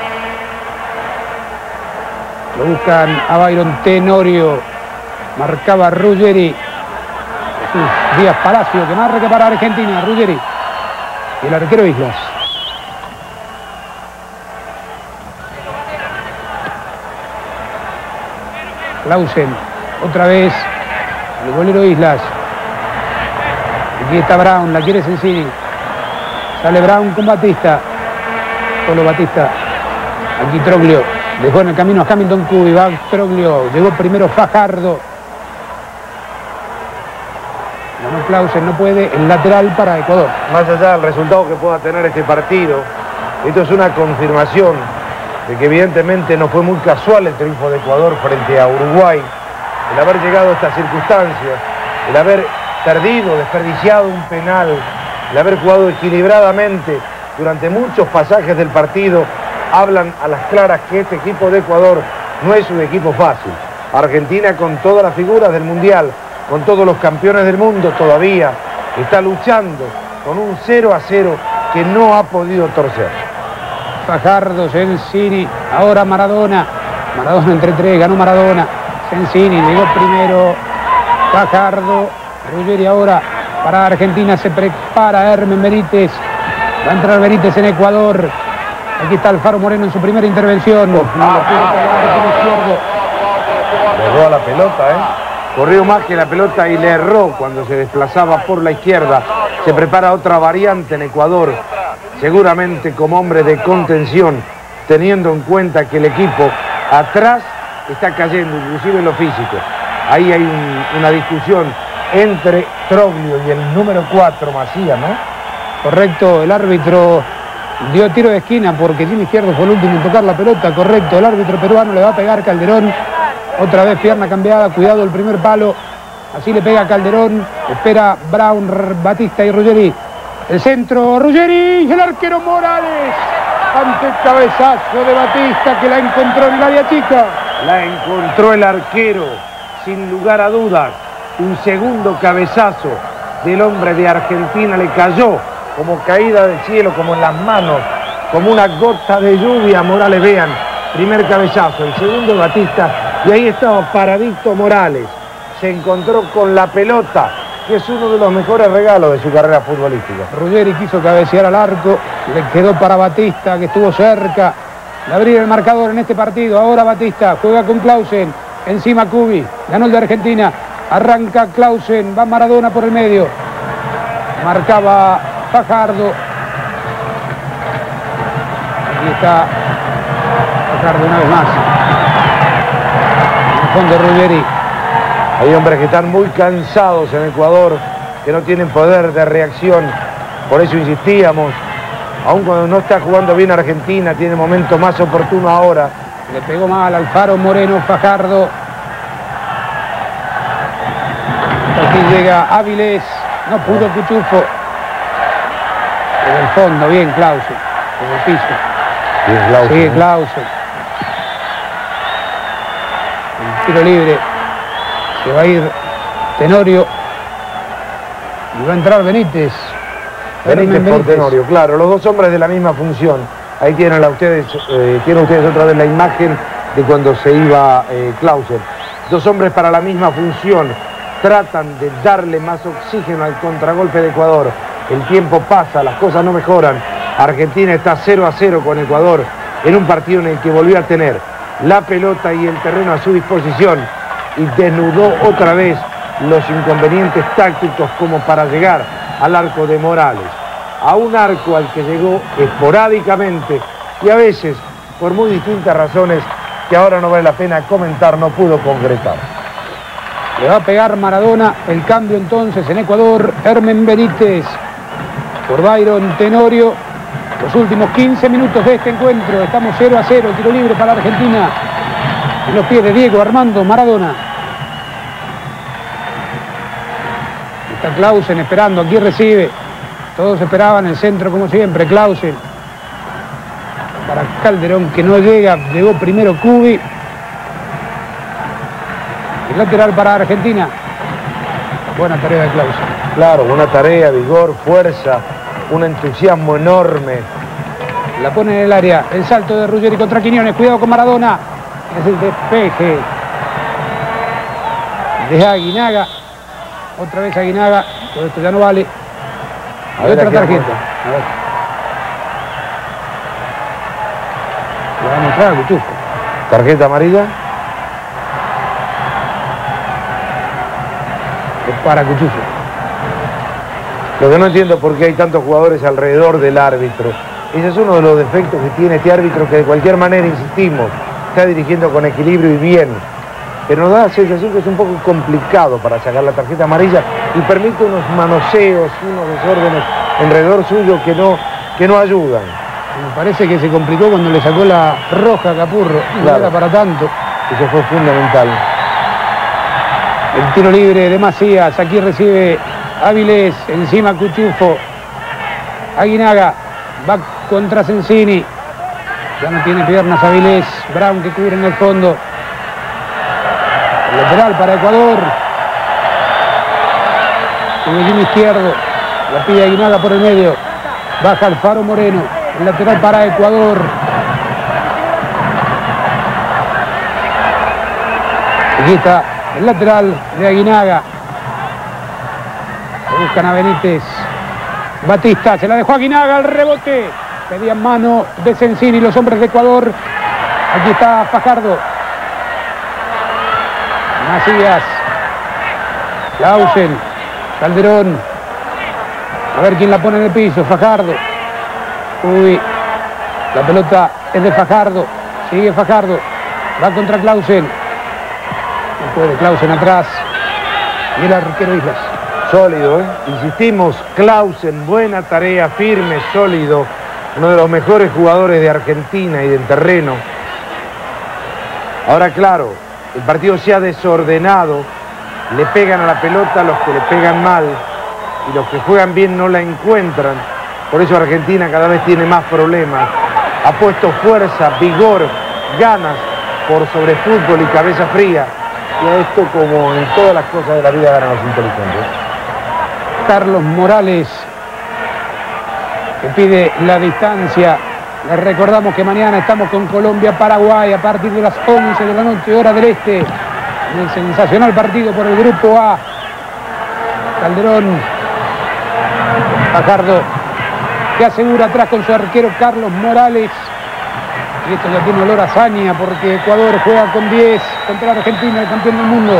Lo buscan a Byron Tenorio. Marcaba Ruggeri. Jesús Díaz Palacio que marca para Argentina. Ruggeri. Y el arquero Islas. Clausen. Otra vez. El golero Islas. Aquí está Brown. La quiere Sensini. Sale Brown con Batista. Solo Batista. Aquí Troglio. Dejó en el camino a Hamilton Cubi, va Troglio, llegó primero Fajardo. Ganó Clausen, no puede, el lateral para Ecuador. Más allá del resultado que pueda tener este partido, esto es una confirmación de que evidentemente no fue muy casual el triunfo de Ecuador frente a Uruguay. El haber llegado a estas circunstancias, el haber perdido, desperdiciado un penal, el haber jugado equilibradamente durante muchos pasajes del partido, hablan a las claras que este equipo de Ecuador no es un equipo fácil. Argentina, con todas las figuras del Mundial, con todos los campeones del mundo todavía, está luchando con un cero a cero que no ha podido torcer. Fajardo, Sensini, ahora Maradona. Maradona entre tres, ganó Maradona. Sensini llegó primero. Fajardo, Ruggeri ahora para Argentina, se prepara Hermen Benítez. Va a entrar Benítez en Ecuador. Aquí está Alfaro Moreno en su primera intervención. No lo pudo pegar con el izquierdo. Le erró a la pelota, ¿eh? Corrió más que la pelota y le erró cuando se desplazaba por la izquierda. Se prepara otra variante en Ecuador, seguramente como hombre de contención, teniendo en cuenta que el equipo atrás está cayendo, inclusive en lo físico. Ahí hay un, una discusión entre Troglio y el número cuatro, Macías, ¿no? Correcto, el árbitro dio tiro de esquina porque Jimmy Izquierdo fue el último en tocar la pelota. Correcto, el árbitro peruano le va a pegar Calderón. Otra vez pierna cambiada, cuidado el primer palo. Así le pega Calderón, espera Brown, Batista y Ruggeri. El centro, Ruggeri y el arquero Morales. Ante el cabezazo de Batista que la encontró en el área chica. La encontró el arquero, sin lugar a dudas. Un segundo cabezazo del hombre de Argentina le cayó como caída del cielo, como en las manos, como una gota de lluvia. Morales, vean, primer cabezazo, el segundo Batista, y ahí estaba paradito Morales. Se encontró con la pelota, que es uno de los mejores regalos de su carrera futbolística. Ruggeri quiso cabecear al arco, le quedó para Batista, que estuvo cerca de abrir el marcador en este partido. Ahora Batista juega con Clausen, encima Cubi, ganó el de Argentina, arranca Clausen, va Maradona por el medio, marcaba Fajardo. Aquí está Fajardo una vez más, en el fondo Ruggeri. Hay hombres que están muy cansados en Ecuador, que no tienen poder de reacción. Por eso insistíamos, aun cuando no está jugando bien Argentina, tiene momento más oportuno ahora. Le pegó mal Alfaro Moreno, Fajardo. Aquí llega Áviles, no pudo Cuchufo. En el fondo, bien Clausen, en el piso. Bien Clausen. Sigue Clausen. El tiro libre. Se va a ir Tenorio y va a entrar Benítez. Benítez por Tenorio, claro, los dos hombres de la misma función. Ahí tienen, a ustedes, eh, tienen ustedes otra vez la imagen de cuando se iba eh, Clausen. Dos hombres para la misma función. Tratan de darle más oxígeno al contragolpe de Ecuador. El tiempo pasa, las cosas no mejoran. Argentina está cero a cero con Ecuador en un partido en el que volvió a tener la pelota y el terreno a su disposición y desnudó otra vez los inconvenientes tácticos como para llegar al arco de Morales. A un arco al que llegó esporádicamente y a veces, por muy distintas razones que ahora no vale la pena comentar, no pudo concretar. Le va a pegar Maradona, el cambio entonces en Ecuador, Hermen Benítez por Byron Tenorio. Los últimos quince minutos de este encuentro, estamos cero a cero, tiro libre para Argentina. En los pies de Diego Armando Maradona. Está Clausen esperando, aquí recibe. Todos esperaban el centro como siempre, Clausen. Para Calderón que no llega, llegó primero Cubi. El lateral para Argentina. Buena tarea de Clausen. Claro, una tarea, vigor, fuerza, un entusiasmo enorme. La pone en el área, el salto de Ruggeri contra Quiñones, cuidado con Maradona. Es el despeje de Aguinaga. Otra vez Aguinaga, todo esto ya no vale. A Y ver, otra aquí tarjeta. vamos. A ver. Le va a mostrar a Cuchufo. Tarjeta amarilla. Es para Cuchufo. Lo que no entiendo es por qué hay tantos jugadores alrededor del árbitro. Ese es uno de los defectos que tiene este árbitro, que de cualquier manera, insistimos, está dirigiendo con equilibrio y bien. Pero nos da la sensación que es un poco complicado para sacar la tarjeta amarilla y permite unos manoseos, unos desórdenes alrededor suyo que no, que no ayudan. Me parece que se complicó cuando le sacó la roja a Capurro. No Claro. era para tanto. Eso fue fundamental. El tiro libre de Macías. Aquí recibe Áviles. Encima Cuchufo. Aguinaga. Va contra Sensini. Ya no tiene piernas Áviles. Brown que cubre en el fondo. El lateral para Ecuador. En el línea izquierdo. La pide Aguinaga por el medio. Baja Alfaro Moreno. El lateral para Ecuador. Aquí está el lateral de Aguinaga. Buscan a Benítez. Batista, se la dejó Aguinaga, el rebote. Pedían mano de Sensini, los hombres de Ecuador. Aquí está Fajardo. Macías. Clausen. Calderón. A ver quién la pone en el piso. Fajardo. Uy. La pelota es de Fajardo. Sigue Fajardo. Va contra Clausen. No puede Clausen atrás. Y el arquero Islas. Sólido, ¿eh? Insistimos, Clausen, buena tarea, firme, sólido. Uno de los mejores jugadores de Argentina y del terreno. Ahora, claro, el partido se ha desordenado. Le pegan a la pelota los que le pegan mal. Y los que juegan bien no la encuentran. Por eso Argentina cada vez tiene más problemas. Ha puesto fuerza, vigor, ganas por sobre fútbol y cabeza fría. Y a esto, como en todas las cosas de la vida, ganan los inteligentes. Carlos Morales, que pide la distancia. Les recordamos que mañana estamos con Colombia-Paraguay a partir de las once de la noche, hora del este. En el sensacional partido por el Grupo A. Calderón. Fajardo, que asegura atrás con su arquero Carlos Morales. Y esto ya tiene olor a hazaña porque Ecuador juega con diez contra Argentina, el campeón del mundo.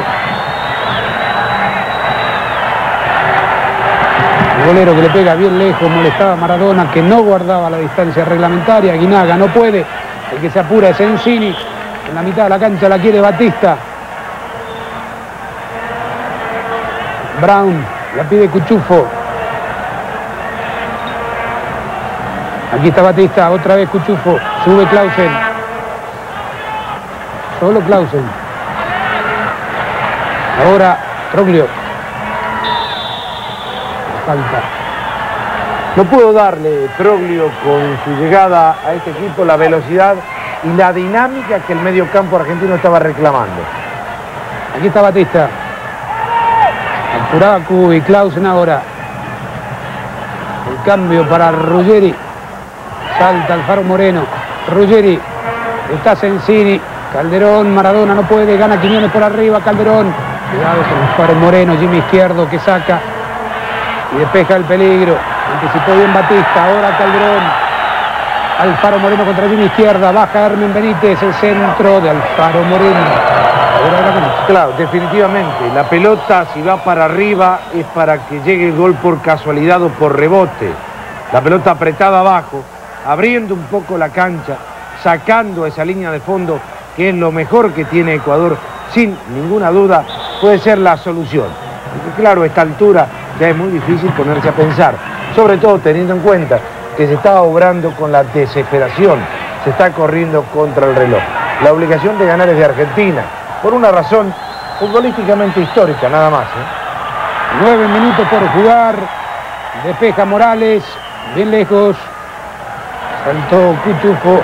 El golero que le pega bien lejos, molestaba a Maradona, que no guardaba la distancia reglamentaria. Aguinaga no puede, el que se apura es Sensini. En la mitad de la cancha la quiere Batista. Brown, la pide Cuchufo. Aquí está Batista, otra vez Cuchufo. Sube Clausen. Solo Clausen. Ahora Troglio. Falta. No pudo darle Troglio con su llegada a este equipo la velocidad y la dinámica que el medio campo argentino estaba reclamando. Aquí está Batista. Apuraba Cubi, Clausen ahora. El cambio para Ruggeri. Salta Alfaro Moreno. Ruggeri. Está Sensini. Calderón, Maradona no puede. Gana Quiñones por arriba. Calderón. Cuidado con Alfaro Moreno. Jimmy Izquierdo que saca. Y despeja el peligro. Anticipó bien Batista. Ahora Calderón. Alfaro Moreno contra Jimmy Izquierda. Baja Hermen Benítez. El centro de Alfaro Moreno. Ahora claro, definitivamente. La pelota, si va para arriba, es para que llegue el gol por casualidad o por rebote. La pelota apretada abajo, abriendo un poco la cancha, sacando esa línea de fondo, que es lo mejor que tiene Ecuador, sin ninguna duda, puede ser la solución. Porque claro, a esta altura ya es muy difícil ponerse a pensar, sobre todo teniendo en cuenta que se está obrando con la desesperación, se está corriendo contra el reloj. La obligación de ganar es de Argentina, por una razón futbolísticamente histórica, nada más, ¿eh? Nueve minutos por jugar, despeja Morales, bien lejos, saltó Cuchufo,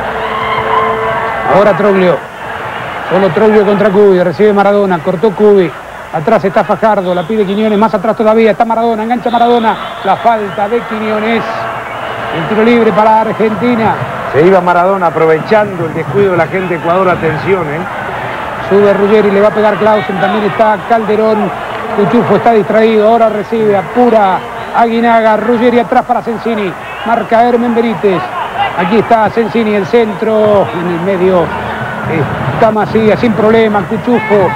ahora Troglio, solo Troglio contra Cubi, recibe Maradona, cortó Cubi, atrás está Fajardo, la pide Quiñones, más atrás todavía, está Maradona, engancha Maradona, la falta de Quiñones, el tiro libre para Argentina. Se iba Maradona aprovechando el descuido de la gente de Ecuador, atención, ¿eh? Sube Ruggeri, le va a pegar Clausen, también está Calderón, Cuchufo está distraído, ahora recibe, apura Aguinaga, Ruggeri atrás para Sensini, marca Hermen Benítez, aquí está Sensini, el centro, en el medio está Macías, sin problema, Cuchufo,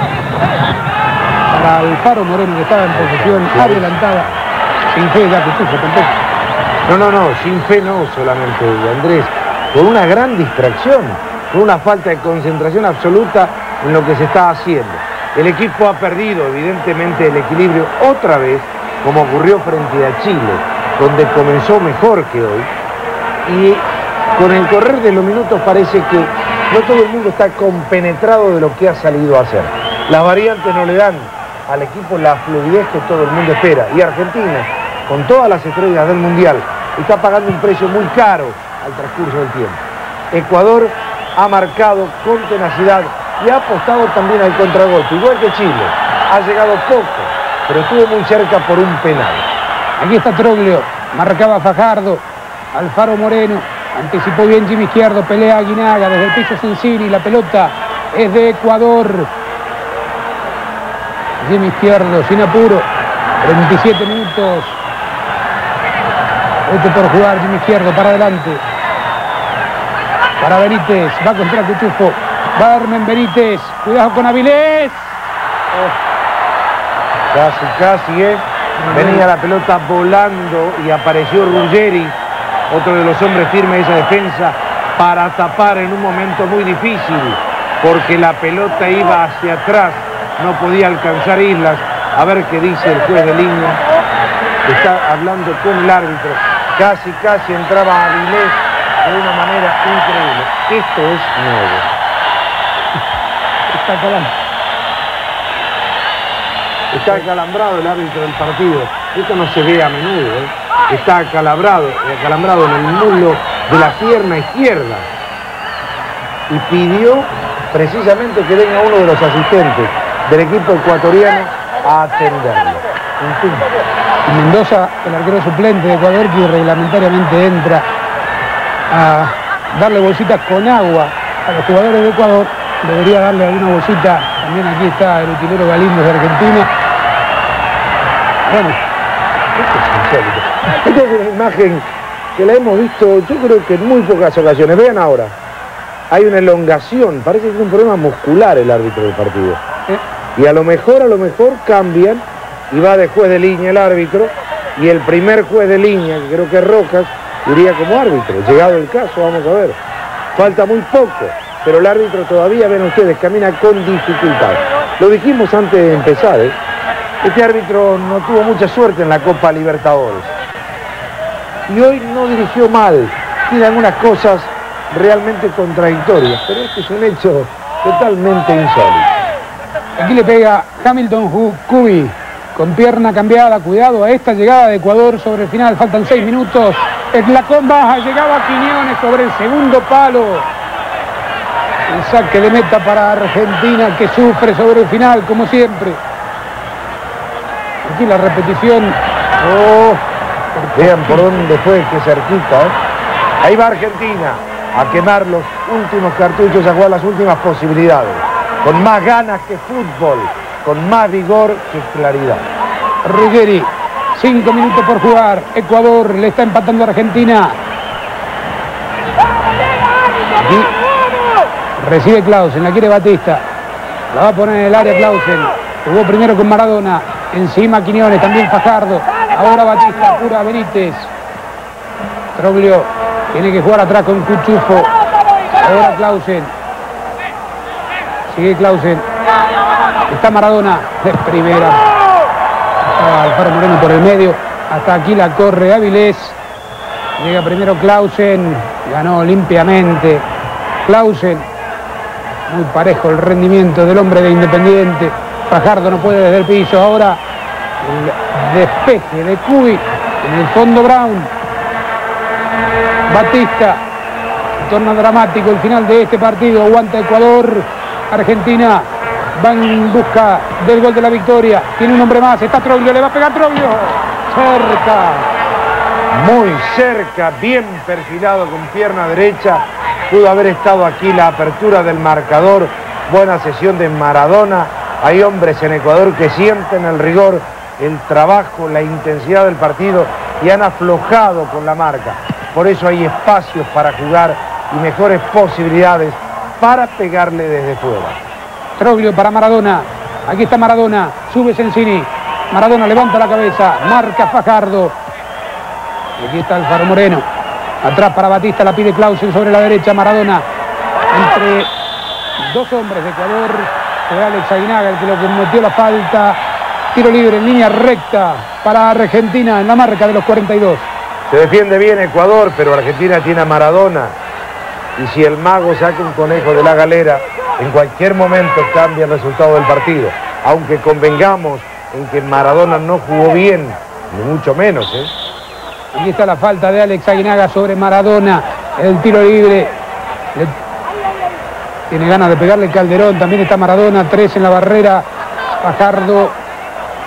para Alfaro Moreno que estaba en posición adelantada, sin fe ya Cuchufo tampoco. No, no, no, sin fe no solamente, Andrés, por una gran distracción, por una falta de concentración absoluta en lo que se está haciendo. El equipo ha perdido evidentemente el equilibrio otra vez, como ocurrió frente a Chile, donde comenzó mejor que hoy, y con el correr de los minutos parece que no todo el mundo está compenetrado de lo que ha salido a hacer. Las variantes no le dan al equipo la fluidez que todo el mundo espera, y Argentina, con todas las estrellas del Mundial, está pagando un precio muy caro al transcurso del tiempo. Ecuador ha marcado con tenacidad y ha apostado también al contragolpe, igual que Chile. Ha llegado poco, pero estuvo muy cerca por un penal. Aquí está Troglio, marcaba Fajardo, Alfaro Moreno, anticipó bien Jimmy Izquierdo, pelea Aguinaga, desde el piso Sensini, la pelota es de Ecuador. Jimmy Izquierdo, sin apuro, treinta y siete minutos. Este por jugar, Jimmy Izquierdo, para adelante. Para Benítez, va contra Cuchufo, va Hermen Benítez, cuidado con Avilés. Oh. Casi, casi, ¿eh? Venía la pelota volando y apareció Ruggeri, otro de los hombres firmes de esa defensa, para tapar en un momento muy difícil, porque la pelota iba hacia atrás, no podía alcanzar Islas. A ver qué dice el juez de línea, está hablando con el árbitro. Casi, casi entraba Avilés de una manera increíble. Esto es nuevo. Está calando. Está acalambrado el árbitro del partido. Esto no se ve a menudo, ¿eh? Está acalambrado, acalambrado en el muslo de la pierna izquierda. Y pidió precisamente que venga uno de los asistentes del equipo ecuatoriano a atenderlo. En fin. Mendoza, el arquero suplente de Ecuador, que reglamentariamente entra a darle bolsitas con agua a los jugadores de Ecuador, debería darle alguna bolsita. También aquí está el utilero Galindo de Argentina. Bueno, esto es insólito. Esta es una imagen que la hemos visto, yo creo que en muy pocas ocasiones. Vean ahora, hay una elongación, parece que es un problema muscular el árbitro del partido. ¿Eh? Y a lo mejor, a lo mejor cambian y va de juez de línea el árbitro, y el primer juez de línea, que creo que es Rojas, iría como árbitro. Llegado el caso, vamos a ver. Falta muy poco, pero el árbitro todavía, ven ustedes, camina con dificultad. Lo dijimos antes de empezar, ¿eh? Este árbitro no tuvo mucha suerte en la Copa Libertadores. Y hoy no dirigió mal. Tiene algunas cosas realmente contradictorias, pero este es un hecho totalmente insólito. aquí le pega Hamilton Cubi con pierna cambiada. Cuidado a esta llegada de Ecuador sobre el final. Faltan seis minutos. Es la comba. Llegaba Quiñones sobre el segundo palo. El saque de meta para Argentina, que sufre sobre el final, como siempre. Aquí la repetición. Oh, vean por dónde fue, qué cerquita, ¿eh? Ahí va Argentina a quemar los últimos cartuchos, a jugar las últimas posibilidades. Con más ganas que fútbol, con más vigor que claridad. Ruggeri, cinco minutos por jugar. Ecuador le está empatando a Argentina. Aquí recibe Clausen, la quiere Batista. La va a poner en el área Clausen. Jugó primero con Maradona. Encima Quiñones, también Fajardo. Ahora Batista, apura a Benítez. Troglio tiene que jugar atrás con Cuchufo. Ahora Clausen. Sigue Clausen. Está Maradona de primera. Está Alfaro Moreno por el medio. Hasta aquí la corre Avilés. Llega primero Clausen. Ganó limpiamente Clausen. Muy parejo el rendimiento del hombre de Independiente. Fajardo no puede desde el piso. Ahora el despeje de Cubi. En el fondo Brown. Batista. Torna dramático el final de este partido. Aguanta Ecuador. Argentina va en busca del gol de la victoria. Tiene un hombre más. Está Troglio. Le va a pegar Troglio. Cerca. Muy cerca. Bien perfilado con pierna derecha. Pudo haber estado aquí la apertura del marcador. Buena sesión de Maradona. Hay hombres en Ecuador que sienten el rigor, el trabajo, la intensidad del partido y han aflojado con la marca. Por eso hay espacios para jugar y mejores posibilidades para pegarle desde fuera. Troglio para Maradona. Aquí está Maradona. Sube Sensini. Maradona levanta la cabeza. Marca Fajardo. Y aquí está Alfaro Moreno. Atrás para Batista. La pide Clausen sobre la derecha. Maradona. Entre dos hombres de Ecuador. Fue Alex Aguinaga el que lo cometió la falta. Tiro libre en línea recta para Argentina en la marca de los cuarenta y dos. Se defiende bien Ecuador, pero Argentina tiene a Maradona. Y si el mago saca un conejo de la galera, en cualquier momento cambia el resultado del partido. Aunque convengamos en que Maradona no jugó bien, ni mucho menos, ¿eh? Aquí está la falta de Alex Aguinaga sobre Maradona. El tiro libre. Le... Tiene ganas de pegarle Calderón. También está Maradona. Tres en la barrera. Fajardo.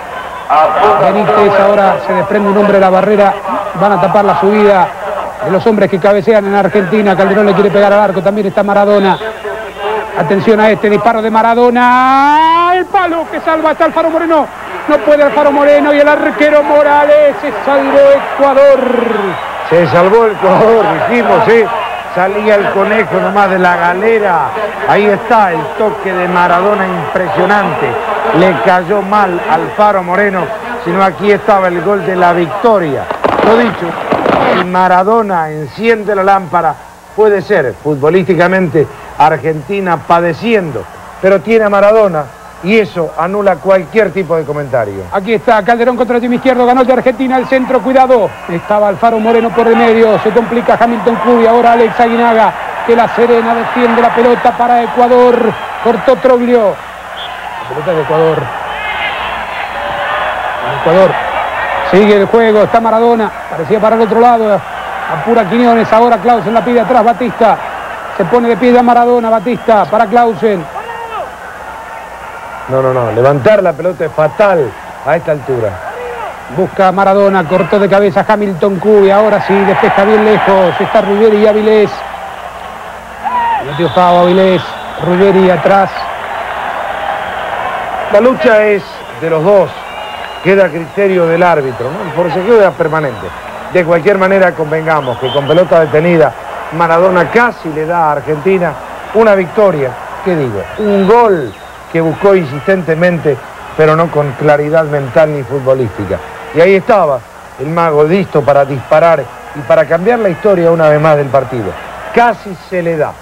Benítez, ahora se desprende un hombre de la barrera, van a tapar la subida de los hombres que cabecean en Argentina. Calderón le quiere pegar al arco, también está Maradona. Atención a este disparo de Maradona, el palo que salva, está Alfaro Moreno, no puede Alfaro Moreno y el arquero Morales, se salvó Ecuador. Se salvó el Ecuador, dijimos, ¿eh? Salía el conejo nomás de la galera. Ahí está el toque de Maradona impresionante. Le cayó mal Alfaro Moreno, sino aquí estaba el gol de la victoria. Lo dicho, si Maradona enciende la lámpara, puede ser futbolísticamente Argentina padeciendo, pero tiene a Maradona y eso anula cualquier tipo de comentario. Aquí está Calderón contra Jimmy Izquierdo, ganó de Argentina el centro, cuidado. Estaba Alfaro Moreno por el medio, se complica Hamilton Cubi, ahora Alex Aguinaga, que la Serena defiende la pelota para Ecuador. Cortó Troglio. La pelota de Ecuador. Ecuador. Sigue el juego, está Maradona, parecía para el otro lado. Apura Quiñones, ahora Clausen la pide atrás, Batista. Se pone de pie a Maradona, Batista para Clausen. No, no, no, levantar la pelota es fatal a esta altura. Busca Maradona, cortó de cabeza Hamilton Cubi, ahora sí, despeja bien lejos, está Ruggeri y Avilés. Metió Fao, Avilés, Ruggeri atrás. La lucha es de los dos, queda a criterio del árbitro, ¿no? El forcejeo era permanente. De cualquier manera convengamos que con pelota detenida, Maradona casi le da a Argentina una victoria, ¿qué digo? Un gol que buscó insistentemente, pero no con claridad mental ni futbolística. Y ahí estaba el mago listo para disparar y para cambiar la historia una vez más del partido. Casi se le da.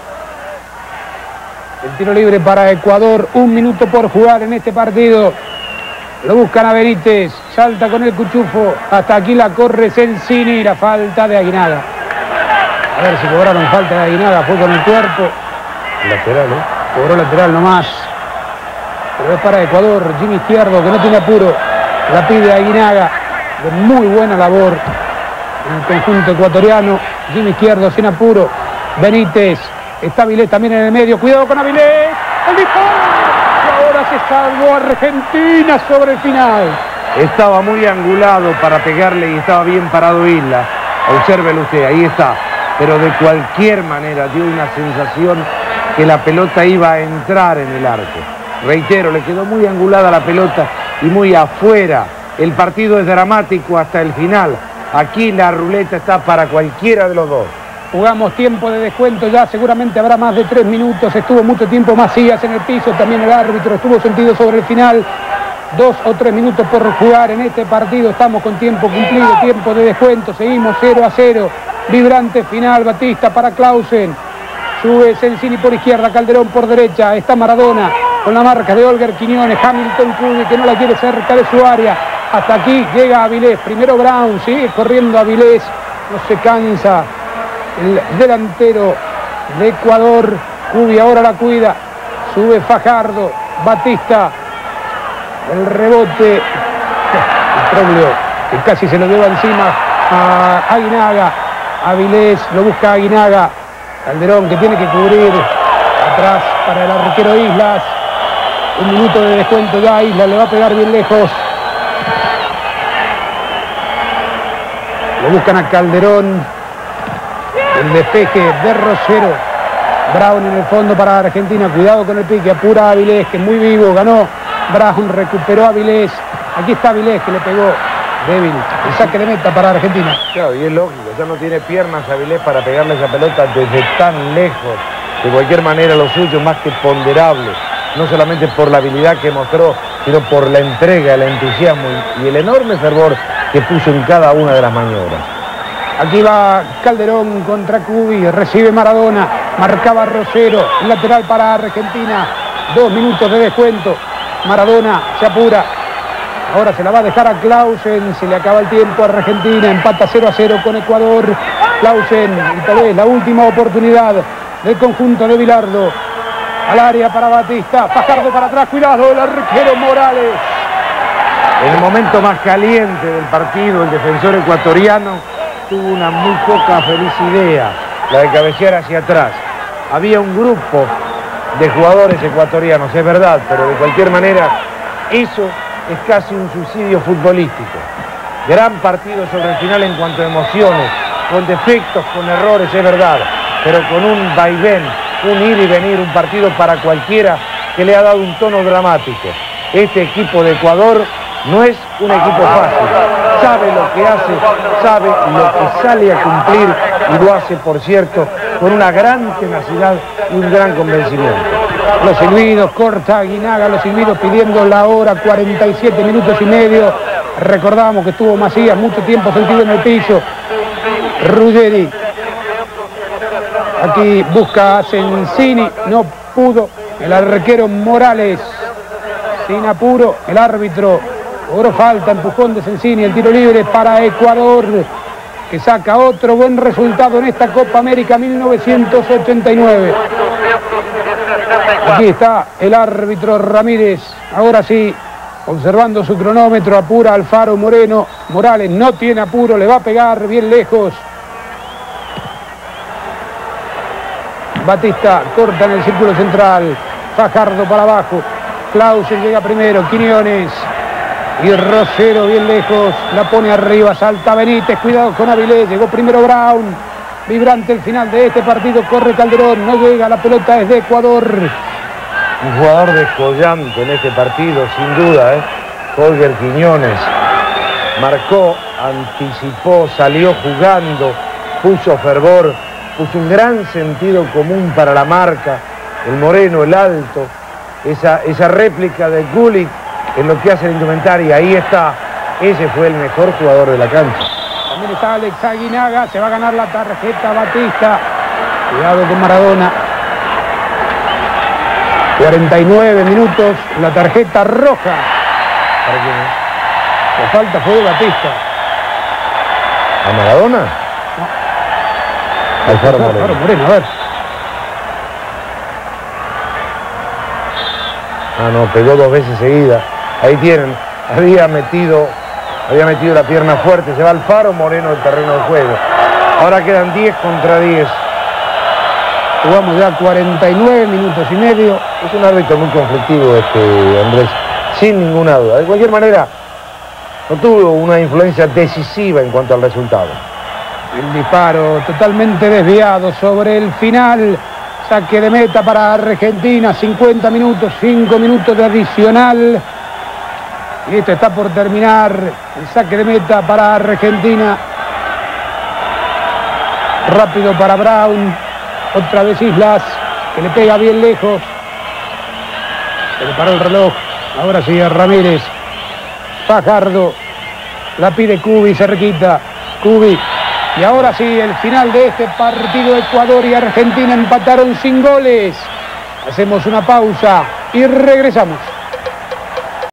El tiro libre para Ecuador, un minuto por jugar en este partido. Lo buscan a Benítez, salta con el cuchufo, hasta aquí la corre Sensini, la falta de Aguinaga. A ver si cobraron falta de Aguinaga, fue con el cuerpo. Lateral, ¿eh? Cobró lateral nomás. Pero es para Ecuador, Jimmy Izquierdo, que no tiene apuro. La pide Aguinaga, de muy buena labor en el conjunto ecuatoriano. Jimmy Izquierdo sin apuro. Benítez, está Avilés también en el medio. Cuidado con Avilés. ¡El disparo! Y ahora se salvó Argentina sobre el final. Estaba muy angulado para pegarle y estaba bien parado Isla. Obsérvelo usted, ahí está. Pero de cualquier manera dio una sensación que la pelota iba a entrar en el arco. Reitero, le quedó muy angulada la pelota y muy afuera. El partido es dramático hasta el final. Aquí la ruleta está para cualquiera de los dos. Jugamos tiempo de descuento ya, seguramente habrá más de tres minutos. Estuvo mucho tiempo Macías en el piso, también el árbitro estuvo sentido sobre el final. Dos o tres minutos por jugar en este partido, estamos con tiempo cumplido, tiempo de descuento, seguimos cero a cero. Vibrante final, Batista para Clausen. Sube Sensini por izquierda, Calderón por derecha, está Maradona con la marca de Holger Quiñones, Hamilton Cubi que no la quiere cerca de su área. Hasta aquí llega Avilés, primero Brown, sigue corriendo Avilés, no se cansa el delantero de Ecuador. Cubi ahora la cuida, sube Fajardo, Batista, el rebote, el Troglio que casi se lo lleva encima a Aguinaga. Avilés lo busca Aguinaga, Calderón que tiene que cubrir atrás para el arquero Islas. Un minuto de descuento ya, Islas le va a pegar bien lejos. Lo buscan a Calderón. El despeje de Rosero. Brown en el fondo para Argentina. Cuidado con el pique. Apura a Avilés, que es muy vivo. Ganó Brown. Recuperó a Avilés. Aquí está Avilés, que le pegó débil. El saque de meta para Argentina. Claro, y es lógico. Ya no tiene piernas Avilés para pegarle esa pelota desde tan lejos. De cualquier manera, lo suyo más que ponderable. No solamente por la habilidad que mostró, sino por la entrega, el entusiasmo y, y el enorme fervor que puso en cada una de las maniobras. Aquí va Calderón contra Cubi, recibe Maradona, marcaba Rosero, lateral para Argentina, dos minutos de descuento. Maradona se apura, ahora se la va a dejar a Clausen, se le acaba el tiempo a Argentina, empata cero a cero con Ecuador. Clausen, y tal vez la última oportunidad del conjunto de Bilardo. Al área para Batista, Fajardo para atrás, cuidado, el arquero Morales. En el momento más caliente del partido, el defensor ecuatoriano tuvo una muy poca feliz idea, la de cabecear hacia atrás. Había un grupo de jugadores ecuatorianos, es verdad, pero de cualquier manera, eso es casi un suicidio futbolístico. Gran partido sobre el final en cuanto a emociones, con defectos, con errores, es verdad, pero con un vaivén, un ir y venir, un partido para cualquiera que le ha dado un tono dramático. Este equipo de Ecuador no es un equipo fácil, sabe lo que hace, sabe lo que sale a cumplir y lo hace, por cierto, con una gran tenacidad y un gran convencimiento. Los silbidos, corta Aguinaga, los silbidos pidiendo la hora, cuarenta y siete minutos y medio. Recordamos que estuvo Macías mucho tiempo sentido en el piso. Ruggeri. Aquí busca a Sensini, no pudo. El arquero Morales. Sin apuro, el árbitro. Oro falta, empujón de Sensini, el tiro libre para Ecuador, que saca otro buen resultado en esta Copa América mil novecientos ochenta y nueve. Aquí está el árbitro Ramírez, ahora sí, observando su cronómetro, apura Alfaro Moreno. Morales no tiene apuro, le va a pegar bien lejos. Batista corta en el círculo central, Fajardo para abajo, Clausen llega primero, Quiñones. Y Rosero bien lejos, la pone arriba, salta Benítez, cuidado con Avilés, llegó primero Brown, vibrante el final de este partido, corre Calderón, no llega, la pelota es de Ecuador. Un jugador descollante en este partido, sin duda, ¿eh? Holger Quiñones, marcó, anticipó, salió jugando, puso fervor, puso un gran sentido común para la marca, el moreno, el alto, esa, esa réplica de Gullit, en lo que hace la indumentaria, ahí está, ese fue el mejor jugador de la cancha. También está Alex Aguinaga, se va a ganar la tarjeta Batista, cuidado con Maradona. cuarenta y nueve minutos, la tarjeta roja. ¿Para quién es? La falta fue de Batista. ¿A Maradona? No. Alfaro Moreno. Alfaro Moreno, a ver. Ah, no, pegó dos veces seguidas. Ahí tienen, había metido, había metido la pierna fuerte, se va Alfaro Moreno del terreno de juego. Ahora quedan diez contra diez. Jugamos ya cuarenta y nueve minutos y medio. Es un árbitro muy conflictivo este Andrés, sin ninguna duda. De cualquier manera, no tuvo una influencia decisiva en cuanto al resultado. El disparo totalmente desviado sobre el final. Saque de meta para Argentina, cincuenta minutos, cinco minutos de adicional. Y esto está por terminar. El saque de meta para Argentina. Rápido para Brown. Otra vez Islas, que le pega bien lejos. Se le paró el reloj. Ahora sigue Ramírez. Fajardo. La pide Cubi, cerquita. Cubi. Y ahora sí, el final de este partido, Ecuador y Argentina empataron sin goles. Hacemos una pausa y regresamos.